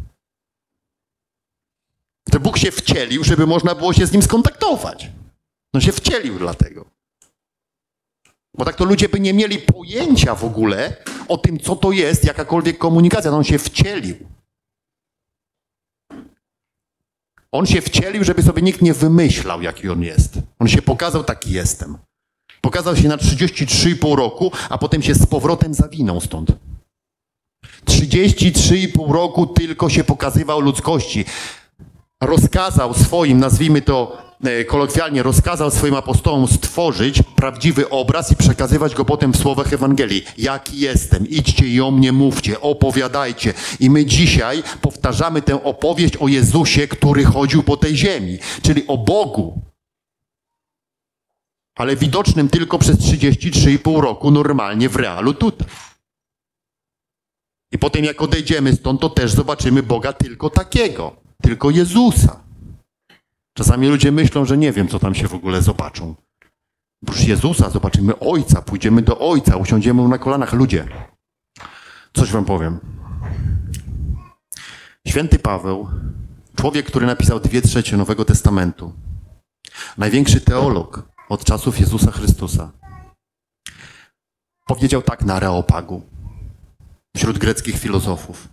To Bóg się wcielił, żeby można było się z Nim skontaktować. On się wcielił dlatego. Bo tak to ludzie by nie mieli pojęcia w ogóle o tym, co to jest jakakolwiek komunikacja. On się wcielił. On się wcielił, żeby sobie nikt nie wymyślał, jaki on jest. On się pokazał, taki jestem. Pokazał się na 33,5 roku, a potem się z powrotem zawinął stąd. 33,5 roku tylko się pokazywał ludzkości. Rozkazał swoim, nazwijmy to kolokwialnie, rozkazał swoim apostołom stworzyć prawdziwy obraz i przekazywać go potem w słowach Ewangelii. Jaki jestem? Idźcie i o mnie mówcie, opowiadajcie. I my dzisiaj powtarzamy tę opowieść o Jezusie, który chodził po tej ziemi, czyli o Bogu. Ale widocznym tylko przez 33,5 roku normalnie w realu tutaj. I potem jak odejdziemy stąd, to też zobaczymy Boga tylko takiego, tylko Jezusa. Czasami ludzie myślą, że nie wiem, co tam się w ogóle zobaczą. Oprócz Jezusa zobaczymy Ojca, pójdziemy do Ojca, usiądziemy na kolanach. Ludzie, coś wam powiem. Święty Paweł, człowiek, który napisał 2/3 Nowego Testamentu, największy teolog od czasów Jezusa Chrystusa, powiedział tak na Areopagu, wśród greckich filozofów.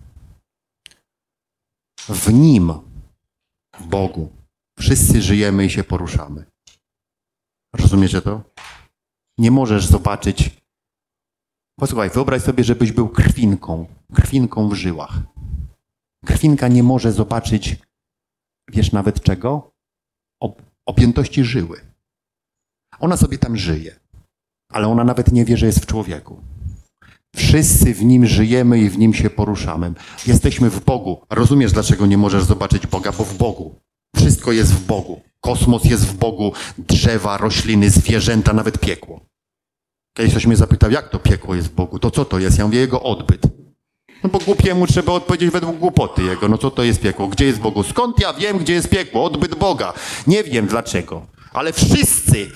W Nim, w Bogu, wszyscy żyjemy i się poruszamy. Rozumiecie to? Nie możesz zobaczyć. Posłuchaj, wyobraź sobie, żebyś był krwinką w żyłach. Krwinka nie może zobaczyć, wiesz nawet czego? Objętości żyły. Ona sobie tam żyje, ale ona nawet nie wie, że jest w człowieku. Wszyscy w Nim żyjemy i w Nim się poruszamy. Jesteśmy w Bogu. Rozumiesz, dlaczego nie możesz zobaczyć Boga? Bo w Bogu. Wszystko jest w Bogu. Kosmos jest w Bogu. Drzewa, rośliny, zwierzęta, nawet piekło. Kiedyś ktoś mnie zapytał, jak to piekło jest w Bogu? To co to jest? Ja mówię, jego odbyt. No bo głupiemu trzeba odpowiedzieć według głupoty jego. No co to jest piekło? Gdzie jest Bogu? Skąd ja wiem, gdzie jest piekło? Odbyt Boga. Nie wiem dlaczego. Ale wszyscy,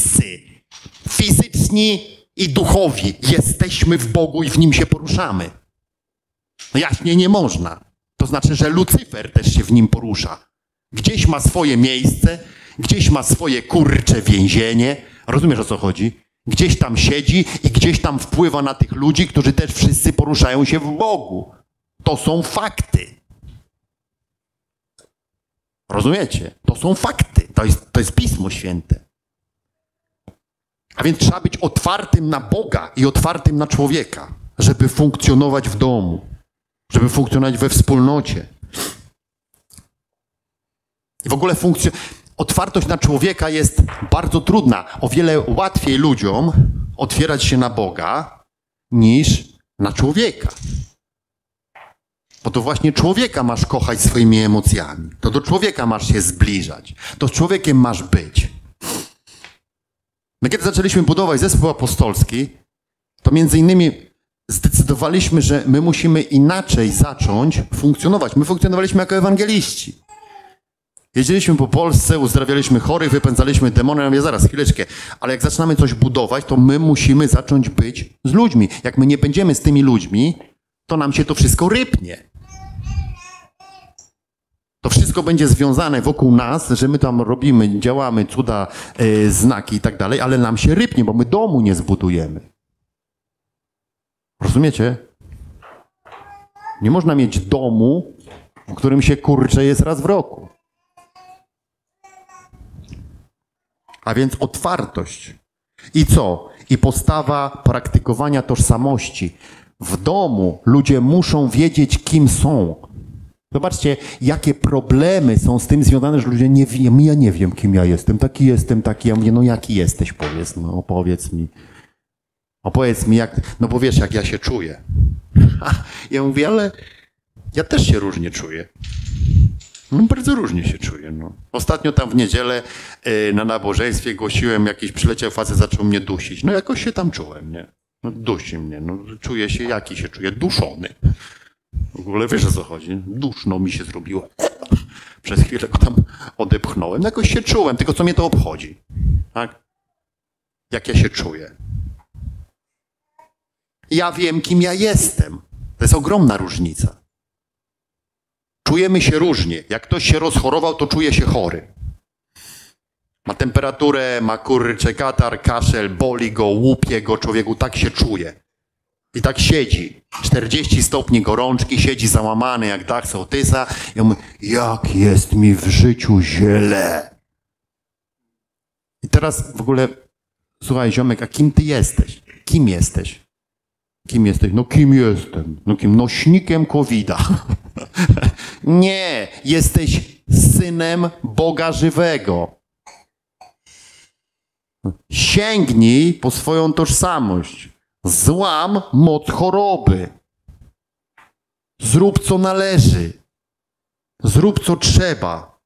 fizyczni i duchowi, jesteśmy w Bogu i w Nim się poruszamy. No jaśnie nie można. To znaczy, że Lucyfer też się w Nim porusza. Gdzieś ma swoje miejsce, gdzieś ma swoje kurcze więzienie. Rozumiesz, o co chodzi? Gdzieś tam siedzi i gdzieś tam wpływa na tych ludzi, którzy też wszyscy poruszają się w Bogu. To są fakty. Rozumiecie? To są fakty. To jest Pismo Święte. A więc trzeba być otwartym na Boga i otwartym na człowieka, żeby funkcjonować w domu, żeby funkcjonować we wspólnocie. I w ogóle otwartość na człowieka jest bardzo trudna. O wiele łatwiej ludziom otwierać się na Boga niż na człowieka. Bo to właśnie człowieka masz kochać swoimi emocjami. To do człowieka masz się zbliżać. To z człowiekiem masz być. My kiedy zaczęliśmy budować zespół apostolski, to między innymi zdecydowaliśmy, że my musimy inaczej zacząć funkcjonować. My funkcjonowaliśmy jako ewangeliści. Jeździliśmy po Polsce, uzdrawialiśmy chorych, wypędzaliśmy demony. Ja mówię, zaraz, chwileczkę, ale jak zaczynamy coś budować, to my musimy zacząć być z ludźmi. Jak my nie będziemy z tymi ludźmi, to nam się to wszystko rypnie. To wszystko będzie związane wokół nas, że my tam robimy, działamy, cuda, znaki i tak dalej, ale nam się rypnie, bo my domu nie zbudujemy. Rozumiecie? Nie można mieć domu, w którym się kurcze jest raz w roku. A więc otwartość. I co? I postawa praktykowania tożsamości. W domu ludzie muszą wiedzieć, kim są. Zobaczcie, jakie problemy są z tym związane, że ludzie nie wiem, ja nie wiem, kim ja jestem. Taki. Ja mówię, no jaki jesteś, powiedz, no opowiedz mi. Opowiedz mi, jak, no bo wiesz, jak ja się czuję. Ja mówię, ale ja też się różnie czuję. No, bardzo różnie się czuję. No. Ostatnio tam w niedzielę na nabożeństwie głosiłem, jakiś przyleciał facet, zaczął mnie dusić. No jakoś się tam czułem, nie? No, dusi mnie, no czuję się, jaki się czuję? Duszony. W ogóle wiesz, o co chodzi? Duszno mi się zrobiło. Przez chwilę go tam odepchnąłem. No, jakoś się czułem, tylko co mnie to obchodzi? Tak? Jak ja się czuję? Ja wiem, kim ja jestem. To jest ogromna różnica. Czujemy się różnie. Jak ktoś się rozchorował, to czuje się chory. Ma temperaturę, ma kurczę katar, kaszel, boli go, łupie go, człowieku tak się czuje. I tak siedzi. 40 stopni gorączki, siedzi załamany jak dach z Otysa. I on mówi, jak jest mi w życiu źle. I teraz w ogóle, słuchaj ziomek, a kim ty jesteś? Kim jesteś? Kim jesteś? No kim jestem? No kim? Nośnikiem COVID-a. Nie, jesteś synem Boga żywego. Sięgnij po swoją tożsamość. Złam moc choroby. Zrób co należy. Zrób co trzeba.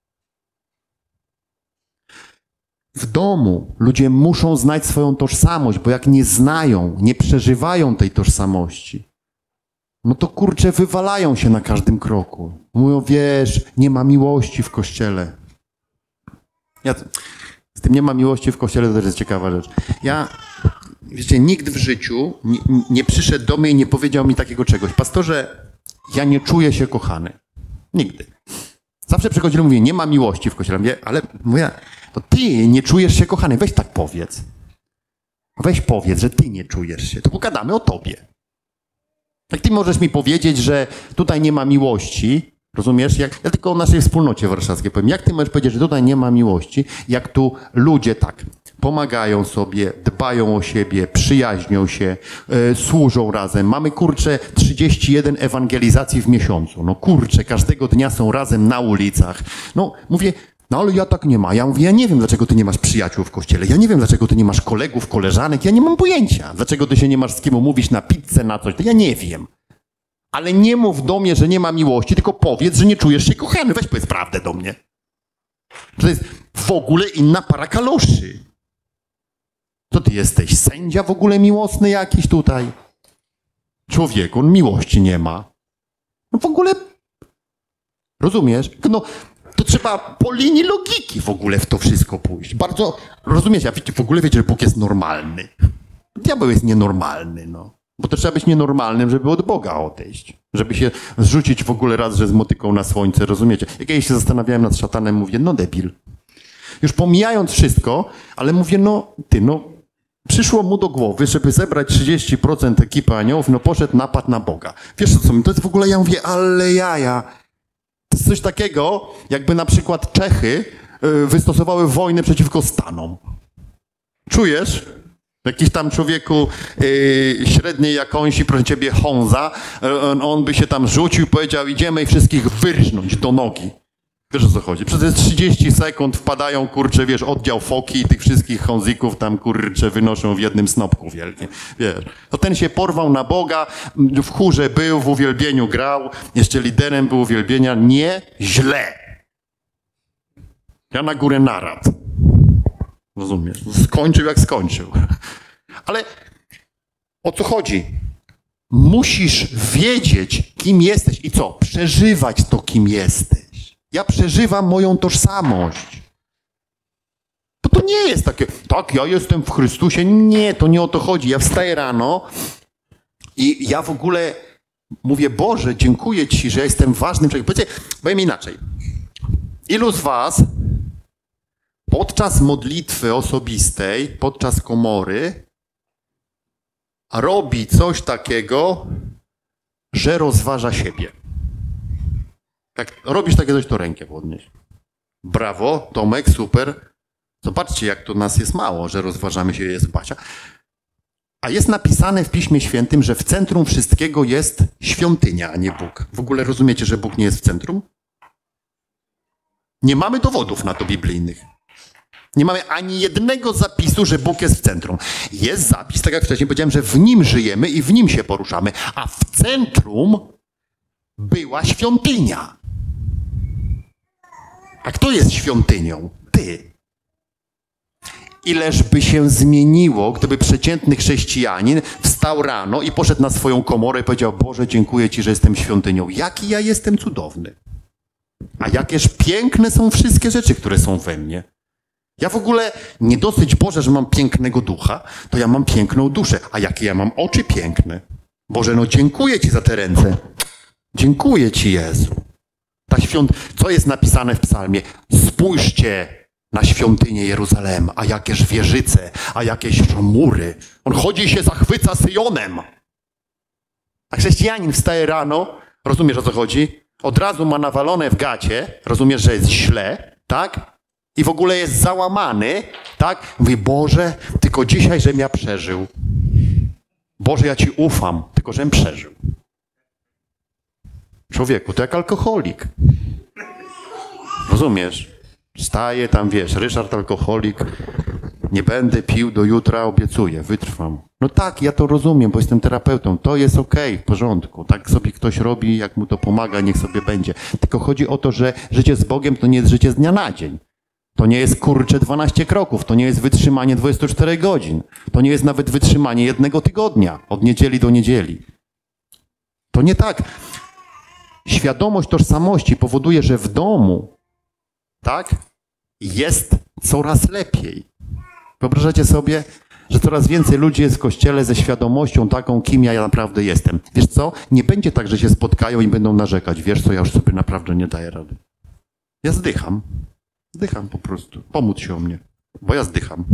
W domu ludzie muszą znać swoją tożsamość, bo jak nie znają, nie przeżywają tej tożsamości, no to kurczę wywalają się na każdym kroku. Mówią, wiesz, nie ma miłości w Kościele. Z tym nie ma miłości w Kościele, to też jest ciekawa rzecz. Wiecie, nikt w życiu nie przyszedł do mnie i nie powiedział mi takiego czegoś. Pastorze, ja nie czuję się kochany. Nigdy. Zawsze przychodzili i mówię, nie ma miłości w Kościele. Mówię, ale mówię, to ty nie czujesz się kochany. Weź tak powiedz. Weź powiedz, że ty nie czujesz się. To pogadamy o tobie. Jak ty możesz mi powiedzieć, że tutaj nie ma miłości, rozumiesz? Ja tylko o naszej wspólnocie warszawskiej powiem. Jak ty możesz powiedzieć, że tutaj nie ma miłości, jak tu ludzie tak pomagają sobie, dbają o siebie, przyjaźnią się, służą razem. Mamy, kurczę, 31 ewangelizacji w miesiącu. No kurczę, każdego dnia są razem na ulicach. No mówię, no ale ja tak nie ma. Ja mówię, ja nie wiem, dlaczego ty nie masz przyjaciół w Kościele. Ja nie wiem, dlaczego ty nie masz kolegów, koleżanek. Ja nie mam pojęcia. Dlaczego ty się nie masz z kim umówić na pizzę, na coś. To ja nie wiem. Ale nie mów do mnie, że nie ma miłości, tylko powiedz, że nie czujesz się kochany. Weź powiedz prawdę do mnie. To jest w ogóle inna para kaloszy. To ty jesteś sędzia w ogóle miłosny jakiś tutaj? Człowieku, on miłości nie ma. No w ogóle, rozumiesz? No, to trzeba po linii logiki w ogóle w to wszystko pójść. Bardzo, rozumiecie, w ogóle wiecie, że Bóg jest normalny. Diabeł jest nienormalny, no. Bo to trzeba być nienormalnym, żeby od Boga odejść. Żeby się zrzucić w ogóle raz, że z motyką na słońce, rozumiecie? Jak ja się zastanawiałem nad szatanem, mówię, no debil. Już pomijając wszystko, ale mówię, przyszło mu do głowy, żeby zebrać 30% ekipy aniołów, poszedł napad na Boga. Wiesz co mi, to jest w ogóle, ja mówię, ale jaja. To jest coś takiego, jakby na przykład Czechy wystosowały wojnę przeciwko Stanom. Czujesz? Jakiś tam człowieku średniej jakąś, proszę ciebie, Honza, on by się tam rzucił, powiedział, idziemy i wszystkich wyrżnąć do nogi. Wiesz, o co chodzi? Przez 30 sekund wpadają, kurczę, wiesz, oddział foki i tych wszystkich Honzików tam, kurczę, wynoszą w jednym snopku wielkim. Wiesz, to ten się porwał na Boga, w chórze był, w uwielbieniu grał, jeszcze liderem był uwielbienia. Nie, źle. Ja na górę narad. Rozumiesz? Skończył jak skończył. Ale o co chodzi? Musisz wiedzieć, kim jesteś i co? Przeżywać to, kim jesteś. Ja przeżywam moją tożsamość. To nie jest takie, tak, ja jestem w Chrystusie. Nie, to nie o to chodzi. Ja wstaję rano i ja w ogóle mówię, Boże, dziękuję Ci, że ja jestem ważnym człowiekiem. Powiem inaczej. Ilu z was podczas modlitwy osobistej, podczas komory robi coś takiego, że rozważa siebie? Jak robisz takie coś, to rękę podnieś. Brawo, Tomek, super. Zobaczcie, jak to nas jest mało, że rozważamy się, jest Basia. A jest napisane w Piśmie Świętym, że w centrum wszystkiego jest świątynia, a nie Bóg. W ogóle rozumiecie, że Bóg nie jest w centrum? Nie mamy dowodów na to biblijnych. Nie mamy ani jednego zapisu, że Bóg jest w centrum. Jest zapis, tak jak wcześniej powiedziałem, że w Nim żyjemy i w Nim się poruszamy, a w centrum była świątynia. A kto jest świątynią? Ty. Ileż by się zmieniło, gdyby przeciętny chrześcijanin wstał rano i poszedł na swoją komorę i powiedział: Boże, dziękuję Ci, że jestem świątynią. Jaki ja jestem cudowny. A jakież piękne są wszystkie rzeczy, które są we mnie. Ja w ogóle nie dosyć, Boże, że mam pięknego ducha, to ja mam piękną duszę. A jakie ja mam oczy piękne. Boże, no dziękuję Ci za te ręce. Dziękuję Ci, Jezu. Co jest napisane w psalmie? Spójrzcie na świątynię Jeruzalem, a jakież wieżyce, a jakieś mury. On chodzi i się zachwyca Syjonem. A chrześcijanin wstaje rano, rozumiesz, o co chodzi? Od razu ma nawalone w gacie, rozumiesz, że jest źle, tak? I w ogóle jest załamany, tak? Mówi: Boże, tylko dzisiaj, żem ja przeżył. Boże, ja Ci ufam, tylko żem przeżył. Człowieku, to jak alkoholik. Rozumiesz? Wstaje tam, wiesz, Ryszard alkoholik, nie będę pił do jutra, obiecuję, wytrwam. No tak, ja to rozumiem, bo jestem terapeutą, to jest okej, w porządku. Tak sobie ktoś robi, jak mu to pomaga, niech sobie będzie. Tylko chodzi o to, że życie z Bogiem to nie jest życie z dnia na dzień. To nie jest, kurczę, 12 kroków, to nie jest wytrzymanie 24 godzin. To nie jest nawet wytrzymanie 1 tygodnia, od niedzieli do niedzieli. To nie tak. Świadomość tożsamości powoduje, że w domu, tak, jest coraz lepiej. Wyobrażacie sobie, że coraz więcej ludzi jest w kościele ze świadomością taką, kim ja naprawdę jestem. Wiesz co? Nie będzie tak, że się spotkają i będą narzekać. Wiesz co, ja już sobie naprawdę nie daję rady. Ja zdycham. Zdycham po prostu. Pomódl się o mnie, bo ja zdycham.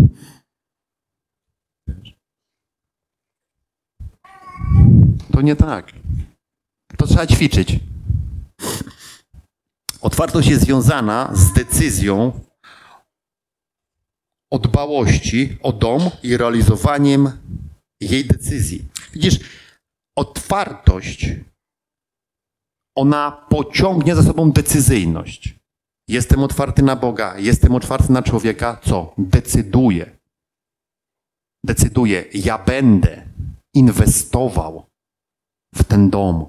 To nie tak. To trzeba ćwiczyć. Otwartość jest związana z decyzją o dbałości o dom i realizowaniem jej decyzji. Widzisz, otwartość, ona pociągnie za sobą decyzyjność. Jestem otwarty na Boga, jestem otwarty na człowieka. Co? Decyduję. Decyduję, ja będę inwestował w ten dom.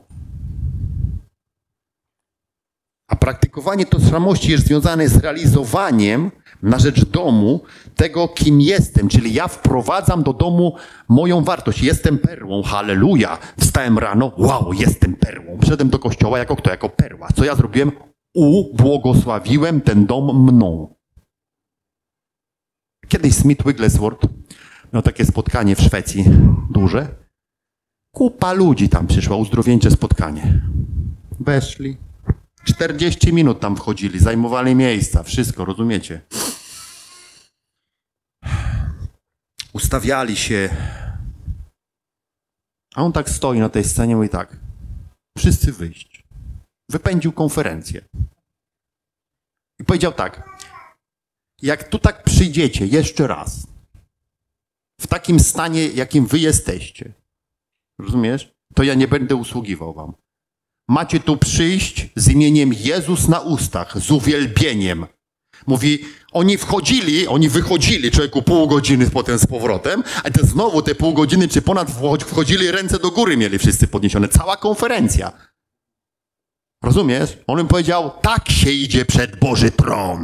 A praktykowanie tożsamości jest związane z realizowaniem na rzecz domu tego, kim jestem. Czyli ja wprowadzam do domu moją wartość. Jestem perłą, halleluja. Wstałem rano, wow, jestem perłą. Przyszedłem do kościoła jako kto? Jako perła. Co ja zrobiłem? Ubłogosławiłem ten dom mną. Kiedyś Smith Wigglesworth miał takie spotkanie w Szwecji duże. Kupa ludzi tam przyszła, uzdrowieńcze spotkanie. Weszli. 40 minut tam wchodzili, zajmowali miejsca, wszystko, rozumiecie? Ustawiali się. A on tak stoi na tej scenie i mówi tak: wszyscy wyjść. Wypędził konferencję. I powiedział tak: jak tu tak przyjdziecie jeszcze raz, w takim stanie, jakim wy jesteście, rozumiesz? To ja nie będę usługiwał wam. Macie tu przyjść z imieniem Jezus na ustach, z uwielbieniem. Mówi, oni wychodzili, człowieku, pół godziny potem z powrotem, a te znowu te pół godziny czy ponad wchodzili, ręce do góry mieli wszyscy podniesione. Cała konferencja. Rozumiesz? On im powiedział, tak się idzie przed Boży tron.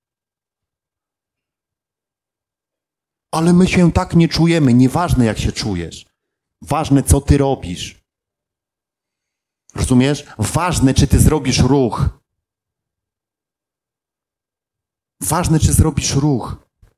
Ale my się tak nie czujemy, nieważne jak się czujesz. Ważne, co ty robisz. Rozumiesz? Ważne, czy ty zrobisz ruch. Ważne, czy zrobisz ruch.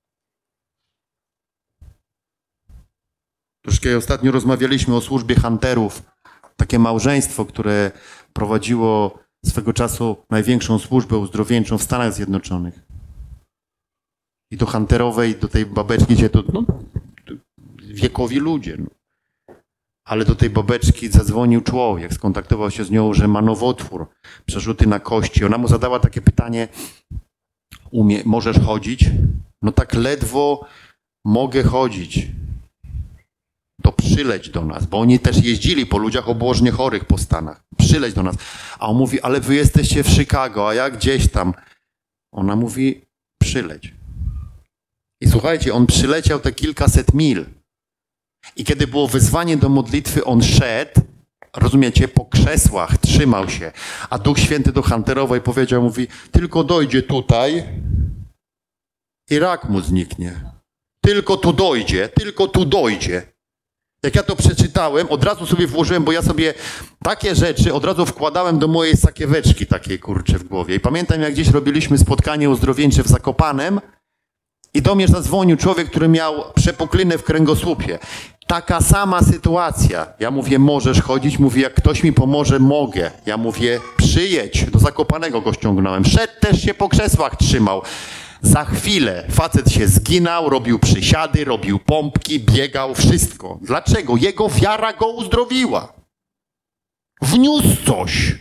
Troszkę ostatnio rozmawialiśmy o służbie hunterów. Takie małżeństwo, które prowadziło swego czasu największą służbę uzdrowieńczą w Stanach Zjednoczonych. I do hunterowej, do tej babeczki, gdzie to wiekowi ludzie. No. Ale do tej babeczki zadzwonił człowiek, skontaktował się z nią, że ma nowotwór, przerzuty na kości. Ona mu zadała takie pytanie, możesz chodzić? No tak ledwo mogę chodzić. To przyleć do nas, bo oni też jeździli po ludziach obłożnie chorych po Stanach. Przyleć do nas. A on mówi, ale wy jesteście w Chicago, a ja gdzieś tam. Ona mówi, przyleć. I słuchajcie, on przyleciał te kilkaset mil. I kiedy było wezwanie do modlitwy, on szedł, rozumiecie, po krzesłach, trzymał się. A Duch Święty do Hunterowej powiedział, mówi, tylko dojdzie tutaj i rak mu zniknie. Tylko tu dojdzie, tylko tu dojdzie. Jak ja to przeczytałem, od razu sobie włożyłem, bo ja sobie takie rzeczy od razu wkładałem do mojej sakieweczki takiej, kurczę, w głowie. I pamiętam, jak gdzieś robiliśmy spotkanie uzdrowieńcze w Zakopanem i do mnie zadzwonił człowiek, który miał przepuklinę w kręgosłupie. Taka sama sytuacja. Ja mówię, możesz chodzić? Mówi, jak ktoś mi pomoże, mogę. Ja mówię, przyjedź. Do Zakopanego go ściągnąłem. Szedł, też się po krzesłach trzymał. Za chwilę facet się zginał, robił przysiady, robił pompki, biegał, wszystko. Dlaczego? Jego wiara go uzdrowiła. Wniósł coś.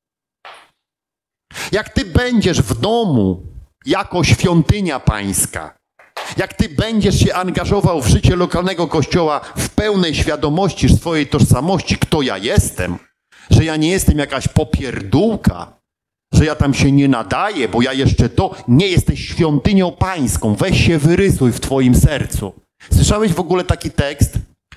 Jak ty będziesz w domu jako świątynia pańska, jak ty będziesz się angażował w życie lokalnego kościoła w pełnej świadomości swojej tożsamości, kto ja jestem, że ja nie jestem jakaś popierdółka, że ja tam się nie nadaję, bo ja jeszcze to, nie jesteś świątynią pańską, weź się wyrysuj w twoim sercu. Słyszałeś w ogóle taki tekst,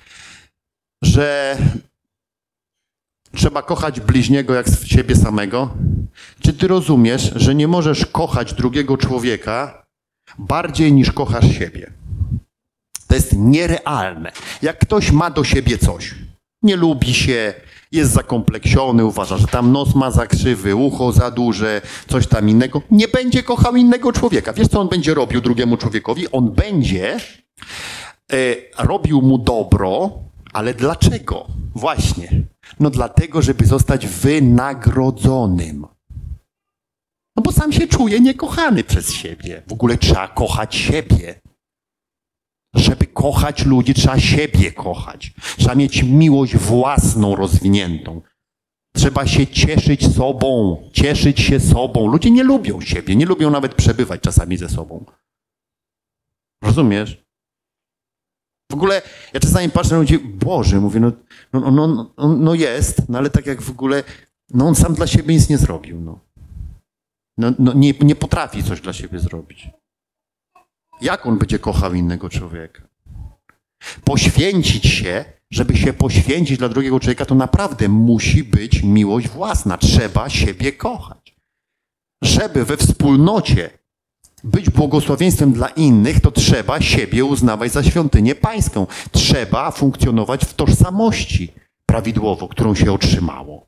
że trzeba kochać bliźniego jak siebie samego? Czy ty rozumiesz, że nie możesz kochać drugiego człowieka bardziej niż kochasz siebie? To jest nierealne. Jak ktoś ma do siebie coś, nie lubi się, jest zakompleksiony, uważa, że tam nos ma za krzywy, ucho za duże, coś tam innego, nie będzie kochał innego człowieka. Wiesz, co on będzie robił drugiemu człowiekowi? On będzie robił mu dobro, ale dlaczego? Właśnie. No dlatego, żeby zostać wynagrodzonym. No bo sam się czuje niekochany przez siebie. W ogóle trzeba kochać siebie. Żeby kochać ludzi, trzeba siebie kochać. Trzeba mieć miłość własną rozwiniętą. Trzeba się cieszyć sobą, cieszyć się sobą. Ludzie nie lubią siebie, nie lubią nawet przebywać czasami ze sobą. Rozumiesz? W ogóle ja czasami patrzę na ludzi, Boże, mówię, no jest, no ale tak jak w ogóle, no on sam dla siebie nic nie zrobił. Nie potrafi coś dla siebie zrobić. Jak on będzie kochał innego człowieka? Poświęcić się, żeby się poświęcić dla drugiego człowieka, to naprawdę musi być miłość własna. Trzeba siebie kochać. Żeby we wspólnocie być błogosławieństwem dla innych, to trzeba siebie uznawać za świątynię pańską. Trzeba funkcjonować w tożsamości prawidłowo, którą się otrzymało.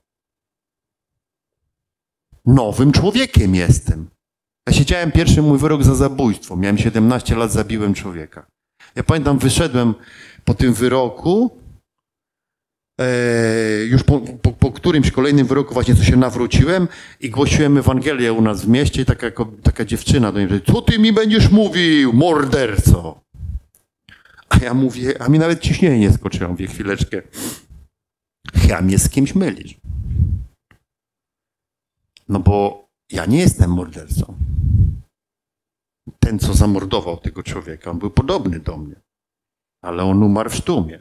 Nowym człowiekiem jestem. Ja siedziałem pierwszy mój wyrok za zabójstwo. Miałem 17 lat, zabiłem człowieka. Ja pamiętam, wyszedłem po tym wyroku, już po którymś kolejnym wyroku właśnie co się nawróciłem i głosiłem Ewangelię u nas w mieście i taka dziewczyna do mnie mówi, co ty mi będziesz mówił, morderco? A ja mówię, a mi nawet ciśnienie nie skoczyło. Mówię, chwileczkę, ja mnie z kimś mylisz. No bo ja nie jestem mordercą. Ten, co zamordował tego człowieka, on był podobny do mnie. Ale on umarł w sztumie.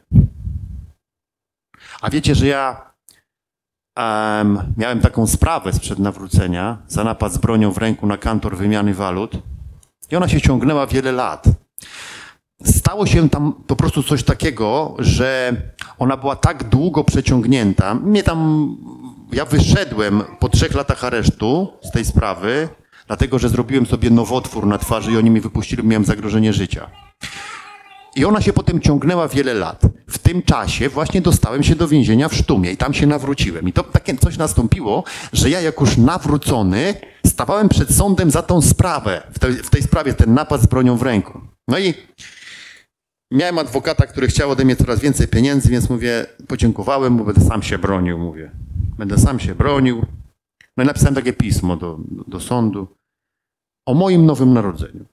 A wiecie, że ja miałem taką sprawę sprzed nawrócenia za napad z bronią w ręku na kantor wymiany walut i ona się ciągnęła wiele lat. Stało się tam po prostu coś takiego, że ona była tak długo przeciągnięta. Ja wyszedłem po 3 latach aresztu z tej sprawy, dlatego że zrobiłem sobie nowotwór na twarzy i oni mi wypuścili, miałem zagrożenie życia. I ona się potem ciągnęła wiele lat. W tym czasie właśnie dostałem się do więzienia w Sztumie i tam się nawróciłem. I to takie coś nastąpiło, że ja jak już nawrócony stawałem przed sądem za tą sprawę, w tej sprawie ten napad z bronią w ręku. No i miałem adwokata, który chciał ode mnie coraz więcej pieniędzy, więc mówię, podziękowałem mu, będę sam się bronił, mówię. Będę sam się bronił. No i napisałem takie pismo do sądu o moim nowym narodzeniu.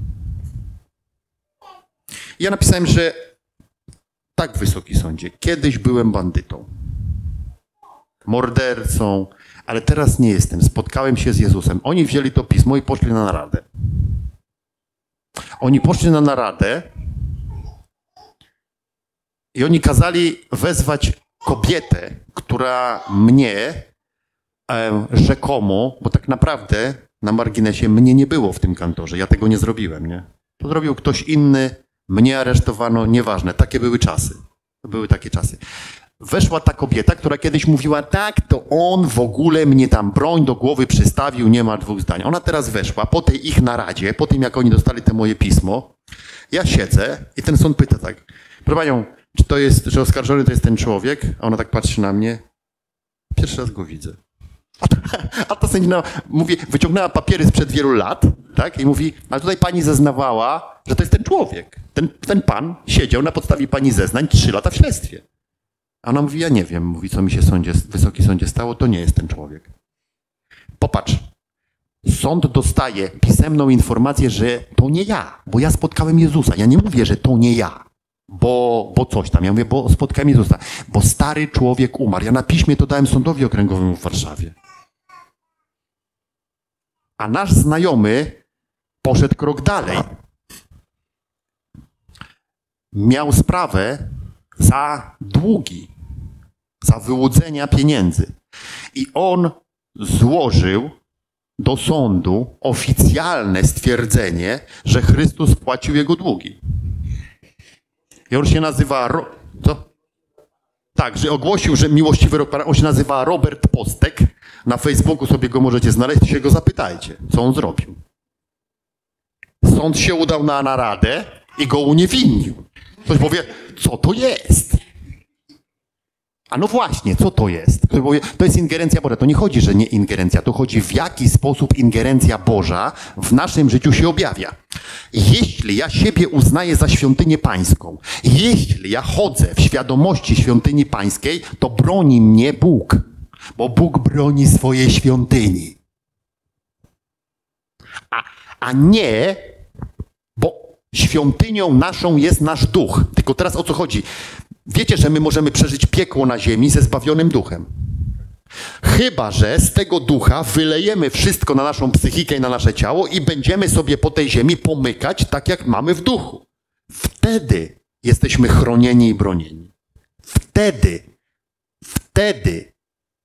I ja napisałem, że tak, Wysoki Sądzie, kiedyś byłem bandytą, mordercą, ale teraz nie jestem. Spotkałem się z Jezusem. Oni wzięli to pismo i poszli na naradę. Oni poszli na naradę i oni kazali wezwać kobietę, która mnie rzekomo, bo tak naprawdę na marginesie mnie nie było w tym kantorze, ja tego nie zrobiłem, nie? To zrobił ktoś inny, mnie aresztowano, nieważne, takie były czasy. To były takie czasy. Weszła ta kobieta, która kiedyś mówiła, tak, to on w ogóle mnie tam broń do głowy przystawił, nie ma dwóch zdań. Ona teraz weszła po tej ich naradzie, po tym jak oni dostali te moje pismo. Ja siedzę i ten sąd pyta tak, proszę panią, czy to jest, że oskarżony to jest ten człowiek? A ona tak patrzy na mnie. Pierwszy raz go widzę. A ta sędzina mówi, wyciągnęła papiery sprzed wielu lat, tak? I mówi, ale tutaj pani zeznawała, że to jest ten człowiek. Ten pan siedział na podstawie pani zeznań 3 lata w śledztwie. A ona mówi, ja nie wiem, mówi, co mi się Wysoki Sądzie stało, to nie jest ten człowiek. Popatrz, sąd dostaje pisemną informację, że to nie ja, bo ja spotkałem Jezusa. Ja nie mówię, że to nie ja, bo coś tam. Ja mówię, bo spotkałem Jezusa, bo stary człowiek umarł. Ja na piśmie to dałem sądowi okręgowemu w Warszawie. A nasz znajomy poszedł krok dalej. Miał sprawę za długi, za wyłudzenia pieniędzy. I on złożył do sądu oficjalne stwierdzenie, że Chrystus płacił jego długi. I on się nazywa... Co? Tak, że ogłosił, że miłościwy rok Pana, on się nazywa Robert Postek. Na Facebooku sobie go możecie znaleźć i się go zapytajcie, co on zrobił. Sąd się udał na naradę i go uniewinnił. Ktoś powie, co to jest? A no właśnie, co to jest? Ktoś powie, to jest ingerencja Boża. To nie chodzi, że nie ingerencja. To chodzi, w jaki sposób ingerencja Boża w naszym życiu się objawia. Jeśli ja siebie uznaję za świątynię pańską, jeśli ja chodzę w świadomości świątyni pańskiej, to broni mnie Bóg. Bo Bóg broni swojej świątyni. A nie, bo świątynią naszą jest nasz duch. Tylko teraz o co chodzi? Wiecie, że my możemy przeżyć piekło na ziemi ze zbawionym duchem. Chyba że z tego ducha wylejemy wszystko na naszą psychikę i na nasze ciało i będziemy sobie po tej ziemi pomykać tak, jak mamy w duchu. Wtedy jesteśmy chronieni i bronieni. Wtedy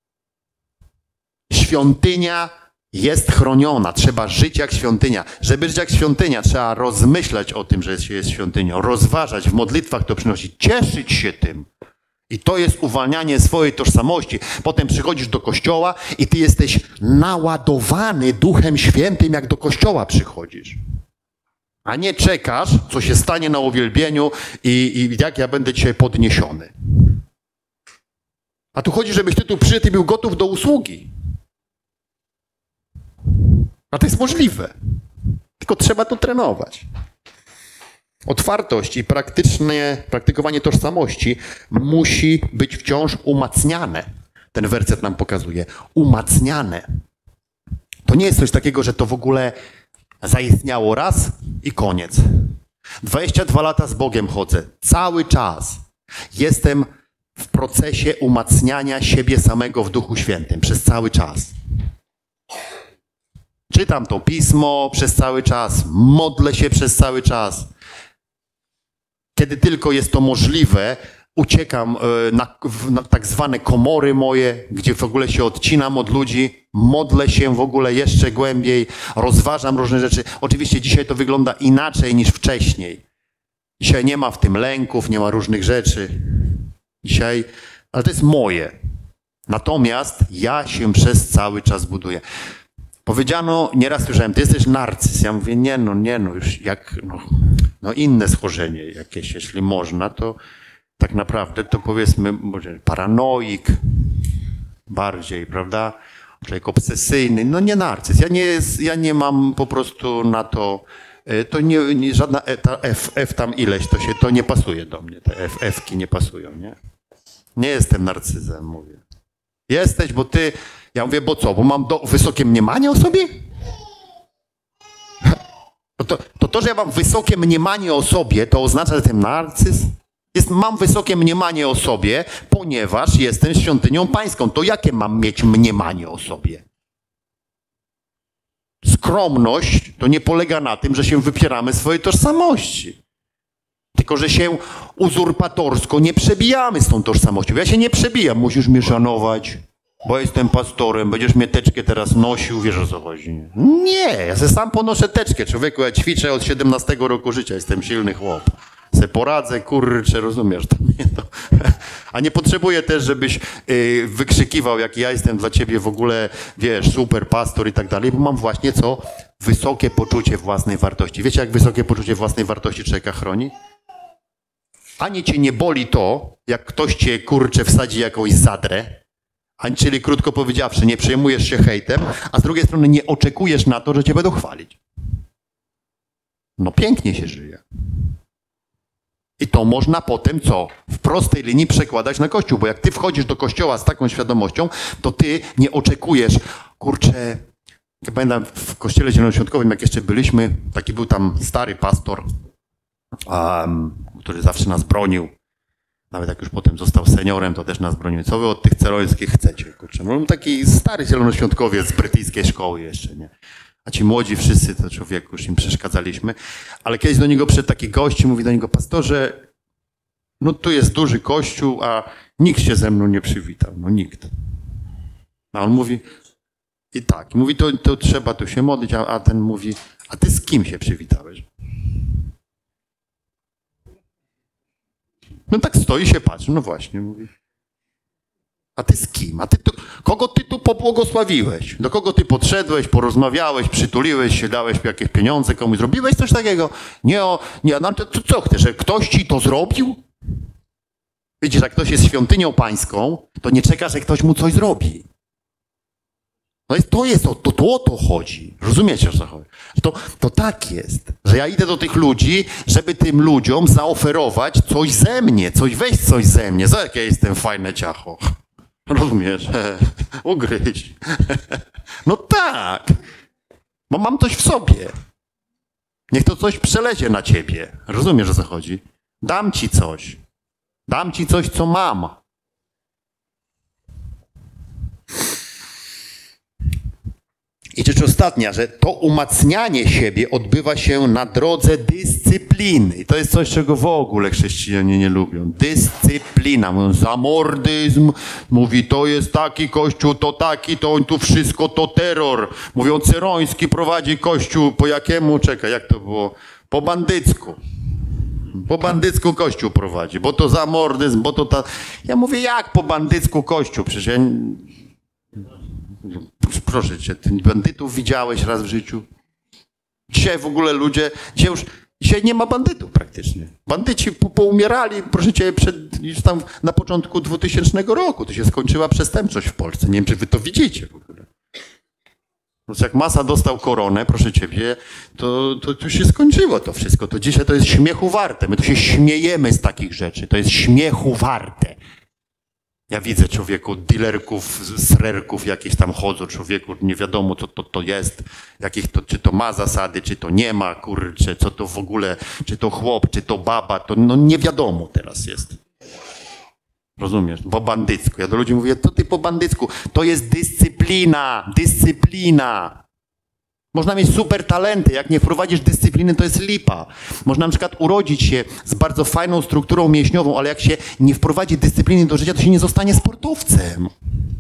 świątynia jest chroniona. Trzeba żyć jak świątynia. Żeby żyć jak świątynia, trzeba rozmyślać o tym, że się jest świątynią. Rozważać, w modlitwach to przynosić. Cieszyć się tym. I to jest uwalnianie swojej tożsamości. Potem przychodzisz do kościoła i ty jesteś naładowany Duchem Świętym, jak do kościoła przychodzisz. A nie czekasz, co się stanie na uwielbieniu i jak ja będę dzisiaj podniesiony. A tu chodzi, żebyś ty tu przyszedł i był gotów do usługi. A to jest możliwe. Tylko trzeba to trenować. Otwartość i praktykowanie tożsamości musi być wciąż umacniane. Ten werset nam pokazuje. Umacniane. To nie jest coś takiego, że to w ogóle zaistniało raz i koniec. 22 lata z Bogiem chodzę. Cały czas jestem w procesie umacniania siebie samego w Duchu Świętym. Przez cały czas. Czytam to pismo przez cały czas. Modlę się przez cały czas. Kiedy tylko jest to możliwe, uciekam na tak zwane komory moje, gdzie w ogóle się odcinam od ludzi, modlę się w ogóle jeszcze głębiej, rozważam różne rzeczy. Oczywiście dzisiaj to wygląda inaczej niż wcześniej. Dzisiaj nie ma w tym lęków, nie ma różnych rzeczy. Dzisiaj, ale to jest moje. Natomiast ja się przez cały czas buduję. Powiedziano, nieraz słyszałem, ty jesteś narcyz. Ja mówię, nie no, już jak, no inne schorzenie jakieś, jeśli można, to tak naprawdę to powiedzmy, może paranoik bardziej, prawda? Człowiek obsesyjny, no nie narcyz. Ja nie mam po prostu na to, to nie żadna ta F tam ileś, to nie pasuje do mnie, te F-ki nie pasują, nie? Nie jestem narcyzem, mówię. Jesteś, bo ty... Ja mówię, bo co? Bo mam wysokie mniemanie o sobie? To, że ja mam wysokie mniemanie o sobie, to oznacza, że jestem narcyz? Mam wysokie mniemanie o sobie, ponieważ jestem świątynią pańską. To jakie mam mieć mniemanie o sobie? Skromność to nie polega na tym, że się wypieramy swojej tożsamości. Tylko, że się uzurpatorsko nie przebijamy z tą tożsamością. Ja się nie przebijam, musisz mnie szanować, bo jestem pastorem, będziesz mnie teczkę teraz nosił, wiesz o co chodzi. Nie, ja se sam ponoszę teczkę, człowieku, ja ćwiczę od 17 roku życia, jestem silny chłop. Se poradzę, kurczę, rozumiesz? A nie potrzebuję też, żebyś wykrzykiwał, jak ja jestem dla ciebie w ogóle, wiesz, super pastor i tak dalej, bo mam właśnie co? Wysokie poczucie własnej wartości. Wiecie, jak wysokie poczucie własnej wartości człowieka chroni? Ani cię nie boli to, jak ktoś cię, kurczę, wsadzi jakąś zadrę, ani, czyli krótko powiedziawszy, nie przejmujesz się hejtem, a z drugiej strony nie oczekujesz na to, że cię będą chwalić. No pięknie się żyje. I to można potem co? W prostej linii przekładać na Kościół, bo jak ty wchodzisz do Kościoła z taką świadomością, to ty nie oczekujesz, kurczę, ja pamiętam w Kościele Zielonoświątkowym, jak jeszcze byliśmy, taki był tam stary pastor, który zawsze nas bronił. Nawet jak już potem został seniorem, to też nas bronił. Co wy od tych celońskich chcecie? Kurczę, no taki stary zielonoświątkowiec z brytyjskiej szkoły jeszcze, nie? A ci młodzi wszyscy, to człowieku, już im przeszkadzaliśmy. Ale kiedyś do niego przyszedł taki gość i mówi do niego, pastorze, no tu jest duży kościół, a nikt się ze mną nie przywitał. No nikt. A on mówi, i tak, mówi, to trzeba tu się modlić, a ten mówi, a ty z kim się przywitałeś? No tak stoi się patrzy, no właśnie, mówi. A ty z kim? Kogo ty tu pobłogosławiłeś? Do kogo ty podszedłeś, porozmawiałeś, przytuliłeś się, dałeś jakieś pieniądze komuś, zrobiłeś coś takiego? Nie, no to co chcesz, że ktoś ci to zrobił? Widzisz, jak ktoś jest świątynią pańską, to nie czeka, że ktoś mu coś zrobi. No to o to chodzi. Rozumiecie, o co chodzi? To tak jest, że ja idę do tych ludzi, żeby tym ludziom zaoferować coś ze mnie, weź coś ze mnie. Za jakie jestem fajne ciacho. Rozumiesz? Ugryź. No tak. Bo mam coś w sobie. Niech to coś przelezie na ciebie. Rozumiesz, o co chodzi? Dam ci coś. Dam ci coś, co mam. I rzecz ostatnia, że to umacnianie siebie odbywa się na drodze dyscypliny. I to jest coś, czego w ogóle chrześcijanie nie lubią. Dyscyplina. Mówią, zamordyzm. Mówi, to jest taki kościół, to taki, to tu wszystko to terror. Mówią, Ceroński prowadzi kościół po jakiemu? Czekaj, jak to było? Po bandycku. Po bandycku kościół prowadzi, bo to zamordyzm, bo to ta... Ja mówię, jak po bandycku kościół? Przecież ja... Proszę cię, ty bandytów widziałeś raz w życiu? Dzisiaj w ogóle ludzie, dzisiaj nie ma bandytów praktycznie. Bandyci poumierali, proszę cię, już tam na początku 2000 roku. To się skończyła przestępczość w Polsce. Nie wiem, czy wy to widzicie w ogóle. Jak Masa dostał koronę, proszę ciebie, to się skończyło to wszystko. To dzisiaj to jest śmiechu warte. My tu się śmiejemy z takich rzeczy. To jest śmiechu warte. Ja widzę, człowieku, dealerków, srerków jakieś tam chodzą, człowieku, nie wiadomo, co to jest, czy to ma zasady, czy to nie ma, kurczę, co to w ogóle, czy to chłop, czy to baba, to no nie wiadomo teraz jest. Rozumiesz? Po bandycku. Ja do ludzi mówię, to ty po bandycku. To jest dyscyplina, dyscyplina. Można mieć super talenty, jak nie wprowadzisz dyscypliny, to jest lipa. Można na przykład urodzić się z bardzo fajną strukturą mięśniową, ale jak się nie wprowadzi dyscypliny do życia, to się nie zostanie sportowcem.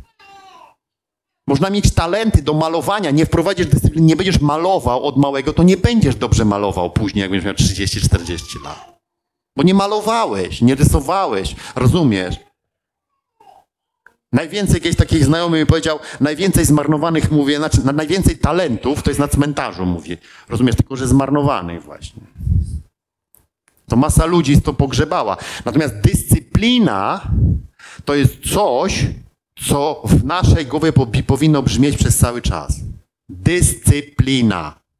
Można mieć talenty do malowania, nie wprowadzisz dyscypliny, nie będziesz malował od małego, to nie będziesz dobrze malował później, jak będziesz miał 30-40 lat. Bo nie malowałeś, nie rysowałeś, rozumiesz? Najwięcej, jakiś taki znajomy mi powiedział, najwięcej zmarnowanych, mówię, znaczy najwięcej talentów to jest na cmentarzu, mówię. Rozumiesz, tylko że zmarnowanych właśnie. To masa ludzi to pogrzebała. Natomiast dyscyplina to jest coś, co w naszej głowie powinno brzmieć przez cały czas. Dyscyplina.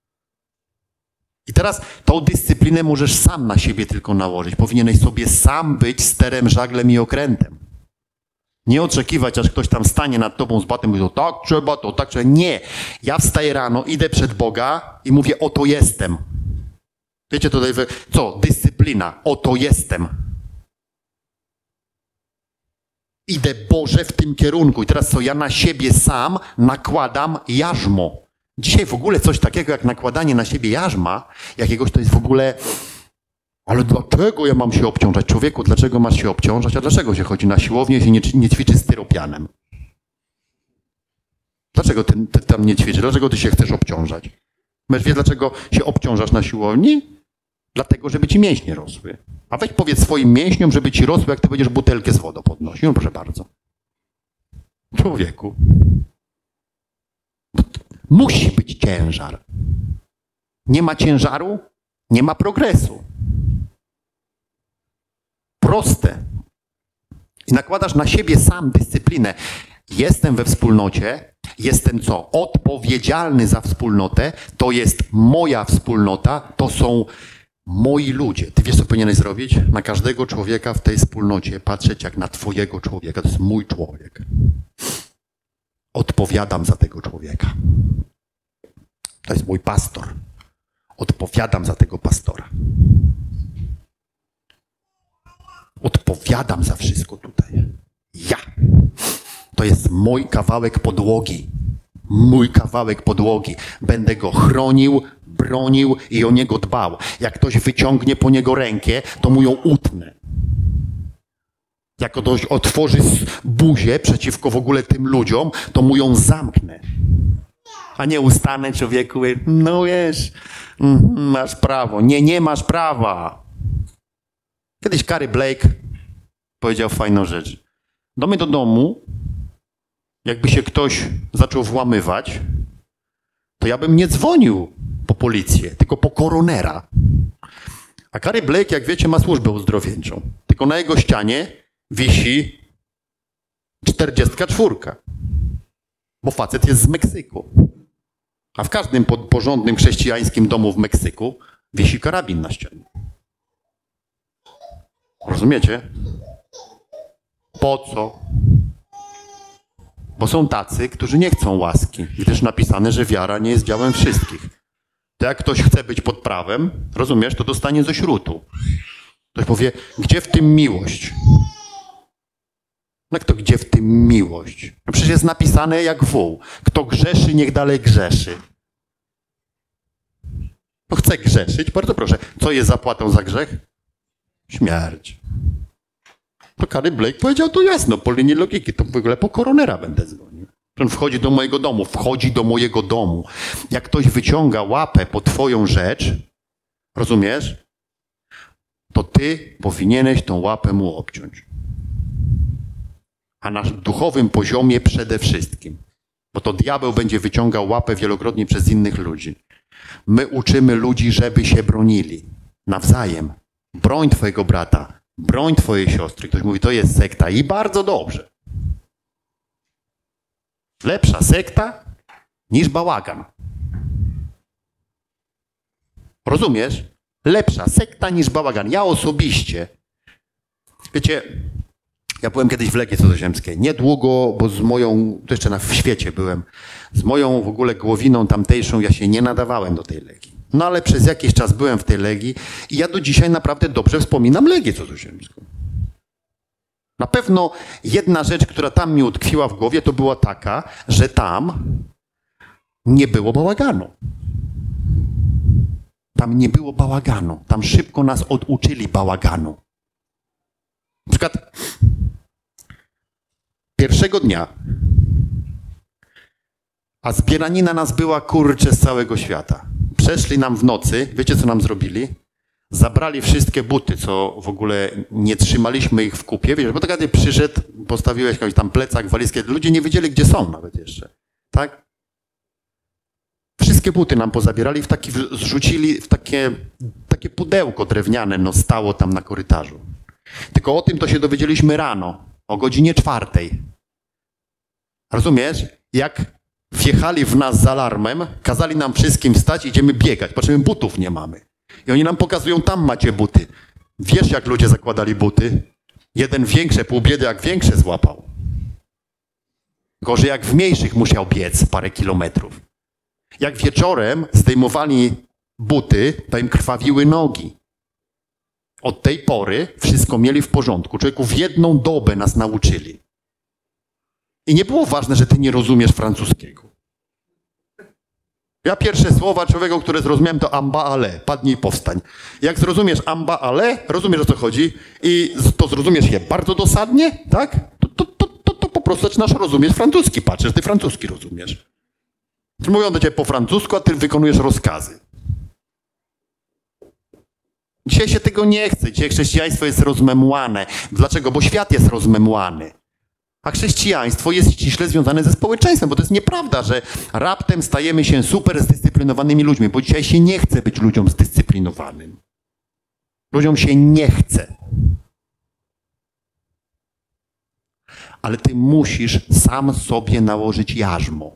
I teraz tą dyscyplinę możesz sam na siebie tylko nałożyć. Powinieneś sobie sam być sterem, żaglem i okrętem. Nie oczekiwać, aż ktoś tam stanie nad tobą z batem i mówi, to tak trzeba. Nie. Ja wstaję rano, idę przed Boga i mówię, oto jestem. Wiecie tutaj, co? Dyscyplina. Oto jestem. Idę, Boże, w tym kierunku. I teraz co? Ja na siebie sam nakładam jarzmo. Dzisiaj w ogóle coś takiego jak nakładanie na siebie jarzma jakiegoś to jest w ogóle... Ale dlaczego ja mam się obciążać? Człowieku, dlaczego masz się obciążać? A dlaczego się chodzi na siłownię i się nie ćwiczy styropianem? Dlaczego ty tam nie ćwiczysz? Dlaczego ty się chcesz obciążać? Wiesz, dlaczego się obciążasz na siłowni? Dlatego, żeby ci mięśnie rosły. A weź powiedz swoim mięśniom, żeby ci rosły, jak ty będziesz butelkę z wodą podnosił. No proszę bardzo. Człowieku. Musi być ciężar. Nie ma ciężaru, nie ma progresu. Proste. I nakładasz na siebie sam dyscyplinę. Jestem we wspólnocie, jestem co? Odpowiedzialny za wspólnotę, to jest moja wspólnota, to są moi ludzie. Ty wiesz, co powinieneś zrobić? Na każdego człowieka w tej wspólnocie patrzeć jak na twojego człowieka. To jest mój człowiek. Odpowiadam za tego człowieka. To jest mój pastor. Odpowiadam za tego pastora. Odpowiadam za wszystko tutaj. Ja. To jest mój kawałek podłogi. Mój kawałek podłogi. Będę go chronił, bronił i o niego dbał. Jak ktoś wyciągnie po niego rękę, to mu ją utnę. Jak ktoś otworzy buzię przeciwko w ogóle tym ludziom, to mu ją zamknę. A nie ustanę człowieku, no wiesz, masz prawo. Nie, nie masz prawa. Kiedyś Cary Blake powiedział fajną rzecz. Do domu, jakby się ktoś zaczął włamywać, to ja bym nie dzwonił po policję, tylko po koronera. A Cary Blake, jak wiecie, ma służbę uzdrowieńczą. Tylko na jego ścianie wisi 44. Bo facet jest z Meksyku. A w każdym porządnym chrześcijańskim domu w Meksyku wisi karabin na ścianie. Rozumiecie? Po co? Bo są tacy, którzy nie chcą łaski, gdyż napisane, że wiara nie jest dziełem wszystkich. To jak ktoś chce być pod prawem, rozumiesz, to dostanie ze śrutu. Ktoś powie, gdzie w tym miłość? Jak to gdzie w tym miłość? No przecież jest napisane jak wół. Kto grzeszy, niech dalej grzeszy. No chce grzeszyć, bardzo proszę. Co jest zapłatą za grzech? Śmierć. To Cary Blake powiedział, to jasno, po linii logiki, to w ogóle po koronera będę dzwonił. On wchodzi do mojego domu, wchodzi do mojego domu. Jak ktoś wyciąga łapę po twoją rzecz, rozumiesz? To ty powinieneś tą łapę mu obciąć. A na duchowym poziomie przede wszystkim. Bo to diabeł będzie wyciągał łapę wielokrotnie przez innych ludzi. My uczymy ludzi, żeby się bronili. Nawzajem. Broń twojego brata. Broń twojej siostry. Ktoś mówi, to jest sekta. I bardzo dobrze. Lepsza sekta niż bałagan. Rozumiesz? Lepsza sekta niż bałagan. Ja osobiście, wiecie, ja byłem kiedyś w Legii Cudzoziemskiej. Niedługo, bo z moją, to jeszcze w świecie byłem, z moją w ogóle głowiną tamtejszą ja się nie nadawałem do tej Legii. No ale przez jakiś czas byłem w tej Legii i ja do dzisiaj naprawdę dobrze wspominam Legię Cudzoziemską. Na pewno jedna rzecz, która tam mi utkwiła w głowie, to była taka, że tam nie było bałaganu. Tam nie było bałaganu. Tam szybko nas oduczyli bałaganu. Na przykład pierwszego dnia, a zbieranina nas była kurczę z całego świata. Przeszli nam w nocy, wiecie co nam zrobili? Zabrali wszystkie buty, co w ogóle nie trzymaliśmy ich w kupie, wiesz, bo tak jak przyszedł, postawiłeś jakiś tam plecak, walizkę, ludzie nie wiedzieli, gdzie są nawet jeszcze, tak? Wszystkie buty nam pozabierali, zrzucili w takie pudełko drewniane, no stało tam na korytarzu. Tylko o tym to się dowiedzieliśmy rano, o godzinie 4. Rozumiesz? Jak wjechali w nas z alarmem, kazali nam wszystkim wstać, idziemy biegać, patrzymy, butów nie mamy. I oni nam pokazują, tam macie buty. Wiesz, jak ludzie zakładali buty? Jeden większe, pół biedy jak większe złapał. Gorzej jak w mniejszych musiał biec parę kilometrów. Jak wieczorem zdejmowali buty, to im krwawiły nogi. Od tej pory wszystko mieli w porządku. Człowieku, w jedną dobę nas nauczyli. I nie było ważne, że ty nie rozumiesz francuskiego. Ja pierwsze słowa człowieka, które zrozumiałem, to amba ale, padnij i powstań. Jak zrozumiesz amba ale, rozumiesz, o co chodzi i to zrozumiesz je bardzo dosadnie, tak? To po prostu zaczynasz rozumieć francuski. Patrzysz, ty francuski rozumiesz. Mówią do ciebie po francusku, a ty wykonujesz rozkazy. Dzisiaj się tego nie chce. Dzisiaj chrześcijaństwo jest rozmemłane. Dlaczego? Bo świat jest rozmemłany. A chrześcijaństwo jest ściśle związane ze społeczeństwem, bo to jest nieprawda, że raptem stajemy się super zdyscyplinowanymi ludźmi, bo dzisiaj się nie chce być ludziom zdyscyplinowanym. Ludziom się nie chce. Ale ty musisz sam sobie nałożyć jarzmo.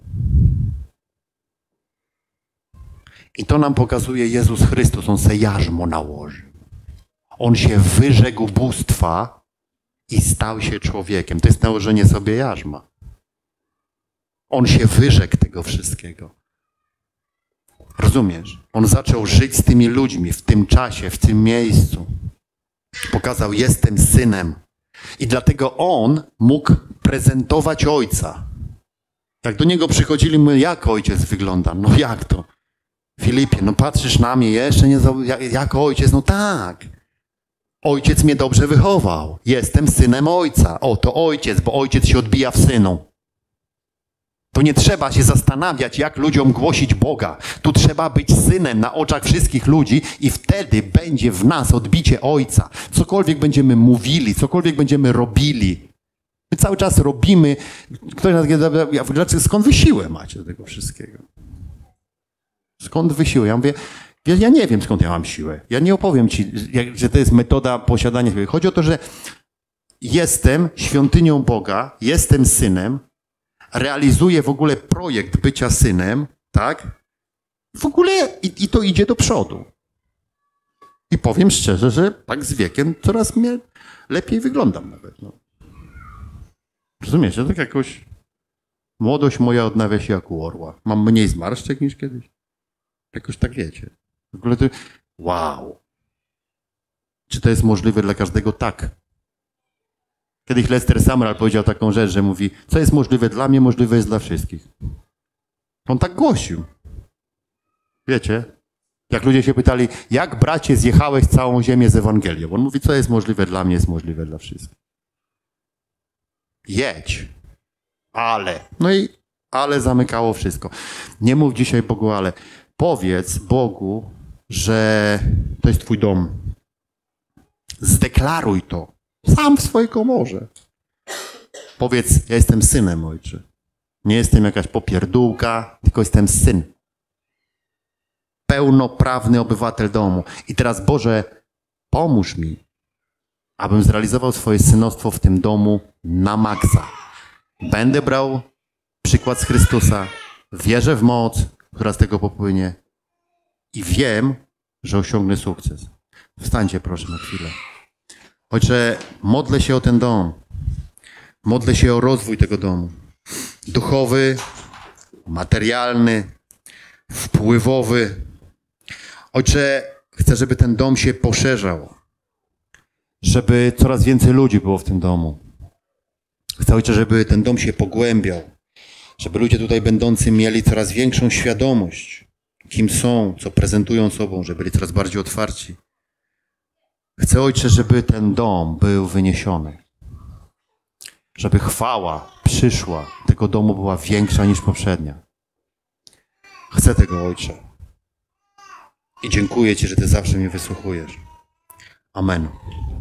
I to nam pokazuje Jezus Chrystus. On se jarzmo nałożył. On się wyrzekł bóstwa i stał się człowiekiem. To jest nałożenie sobie jarzma. On się wyrzekł tego wszystkiego. Rozumiesz? On zaczął żyć z tymi ludźmi w tym czasie, w tym miejscu. Pokazał, jestem synem. I dlatego on mógł prezentować ojca. Jak do niego przychodzili, mówili, jak ojciec wygląda? No jak to? Filipie, no patrzysz na mnie, jeszcze nie jak ojciec? No tak. Ojciec mnie dobrze wychował. Jestem synem ojca. Oto ojciec, bo ojciec się odbija w synu. To nie trzeba się zastanawiać, jak ludziom głosić Boga. Tu trzeba być synem na oczach wszystkich ludzi i wtedy będzie w nas odbicie ojca. Cokolwiek będziemy mówili, cokolwiek będziemy robili. My cały czas robimy. Ktoś nas skąd wy siłę macie do tego wszystkiego? Skąd wy siłę? Ja mówię, ja nie wiem, skąd ja mam siłę. Ja nie opowiem ci, że to jest metoda posiadania siły. Chodzi o to, że jestem świątynią Boga, jestem synem, realizuję w ogóle projekt bycia synem, tak? W ogóle i to idzie do przodu. I powiem szczerze, że tak z wiekiem coraz mnie lepiej wyglądam nawet. No. Rozumiecie? Tak jakoś młodość moja odnawia się jak u orła. Mam mniej zmarszczek niż kiedyś. Jakoś tak wiecie. W ogóle to... Wow. Czy to jest możliwe dla każdego? Tak. Kiedyś Lester Sumrall powiedział taką rzecz, że mówi, co jest możliwe dla mnie, możliwe jest dla wszystkich. On tak głosił. Wiecie? Jak ludzie się pytali, jak bracie zjechałeś całą ziemię z Ewangelią? On mówi, co jest możliwe dla mnie, jest możliwe dla wszystkich. Jedź. Ale. No i ale zamykało wszystko. Nie mów dzisiaj Bogu ale. Powiedz Bogu, że to jest twój dom. Zdeklaruj to. Sam w swojej komorze. Powiedz, ja jestem synem, ojcze. Nie jestem jakaś popierdółka, tylko jestem syn. Pełnoprawny obywatel domu. I teraz, Boże, pomóż mi, abym zrealizował swoje synostwo w tym domu na maksa. Będę brał przykład z Chrystusa. Wierzę w moc, która z tego popłynie. I wiem, że osiągnę sukces. Wstańcie proszę na chwilę. Ojcze, modlę się o ten dom. Modlę się o rozwój tego domu. Duchowy, materialny, wpływowy. Ojcze, chcę, żeby ten dom się poszerzał. Żeby coraz więcej ludzi było w tym domu. Chcę, Ojcze, żeby ten dom się pogłębiał. Żeby ludzie tutaj będący mieli coraz większą świadomość, kim są, co prezentują sobą, żeby byli coraz bardziej otwarci. Chcę, Ojcze, żeby ten dom był wyniesiony. Żeby chwała przyszła tego domu była większa niż poprzednia. Chcę tego, Ojcze. I dziękuję Ci, że Ty zawsze mnie wysłuchujesz. Amen.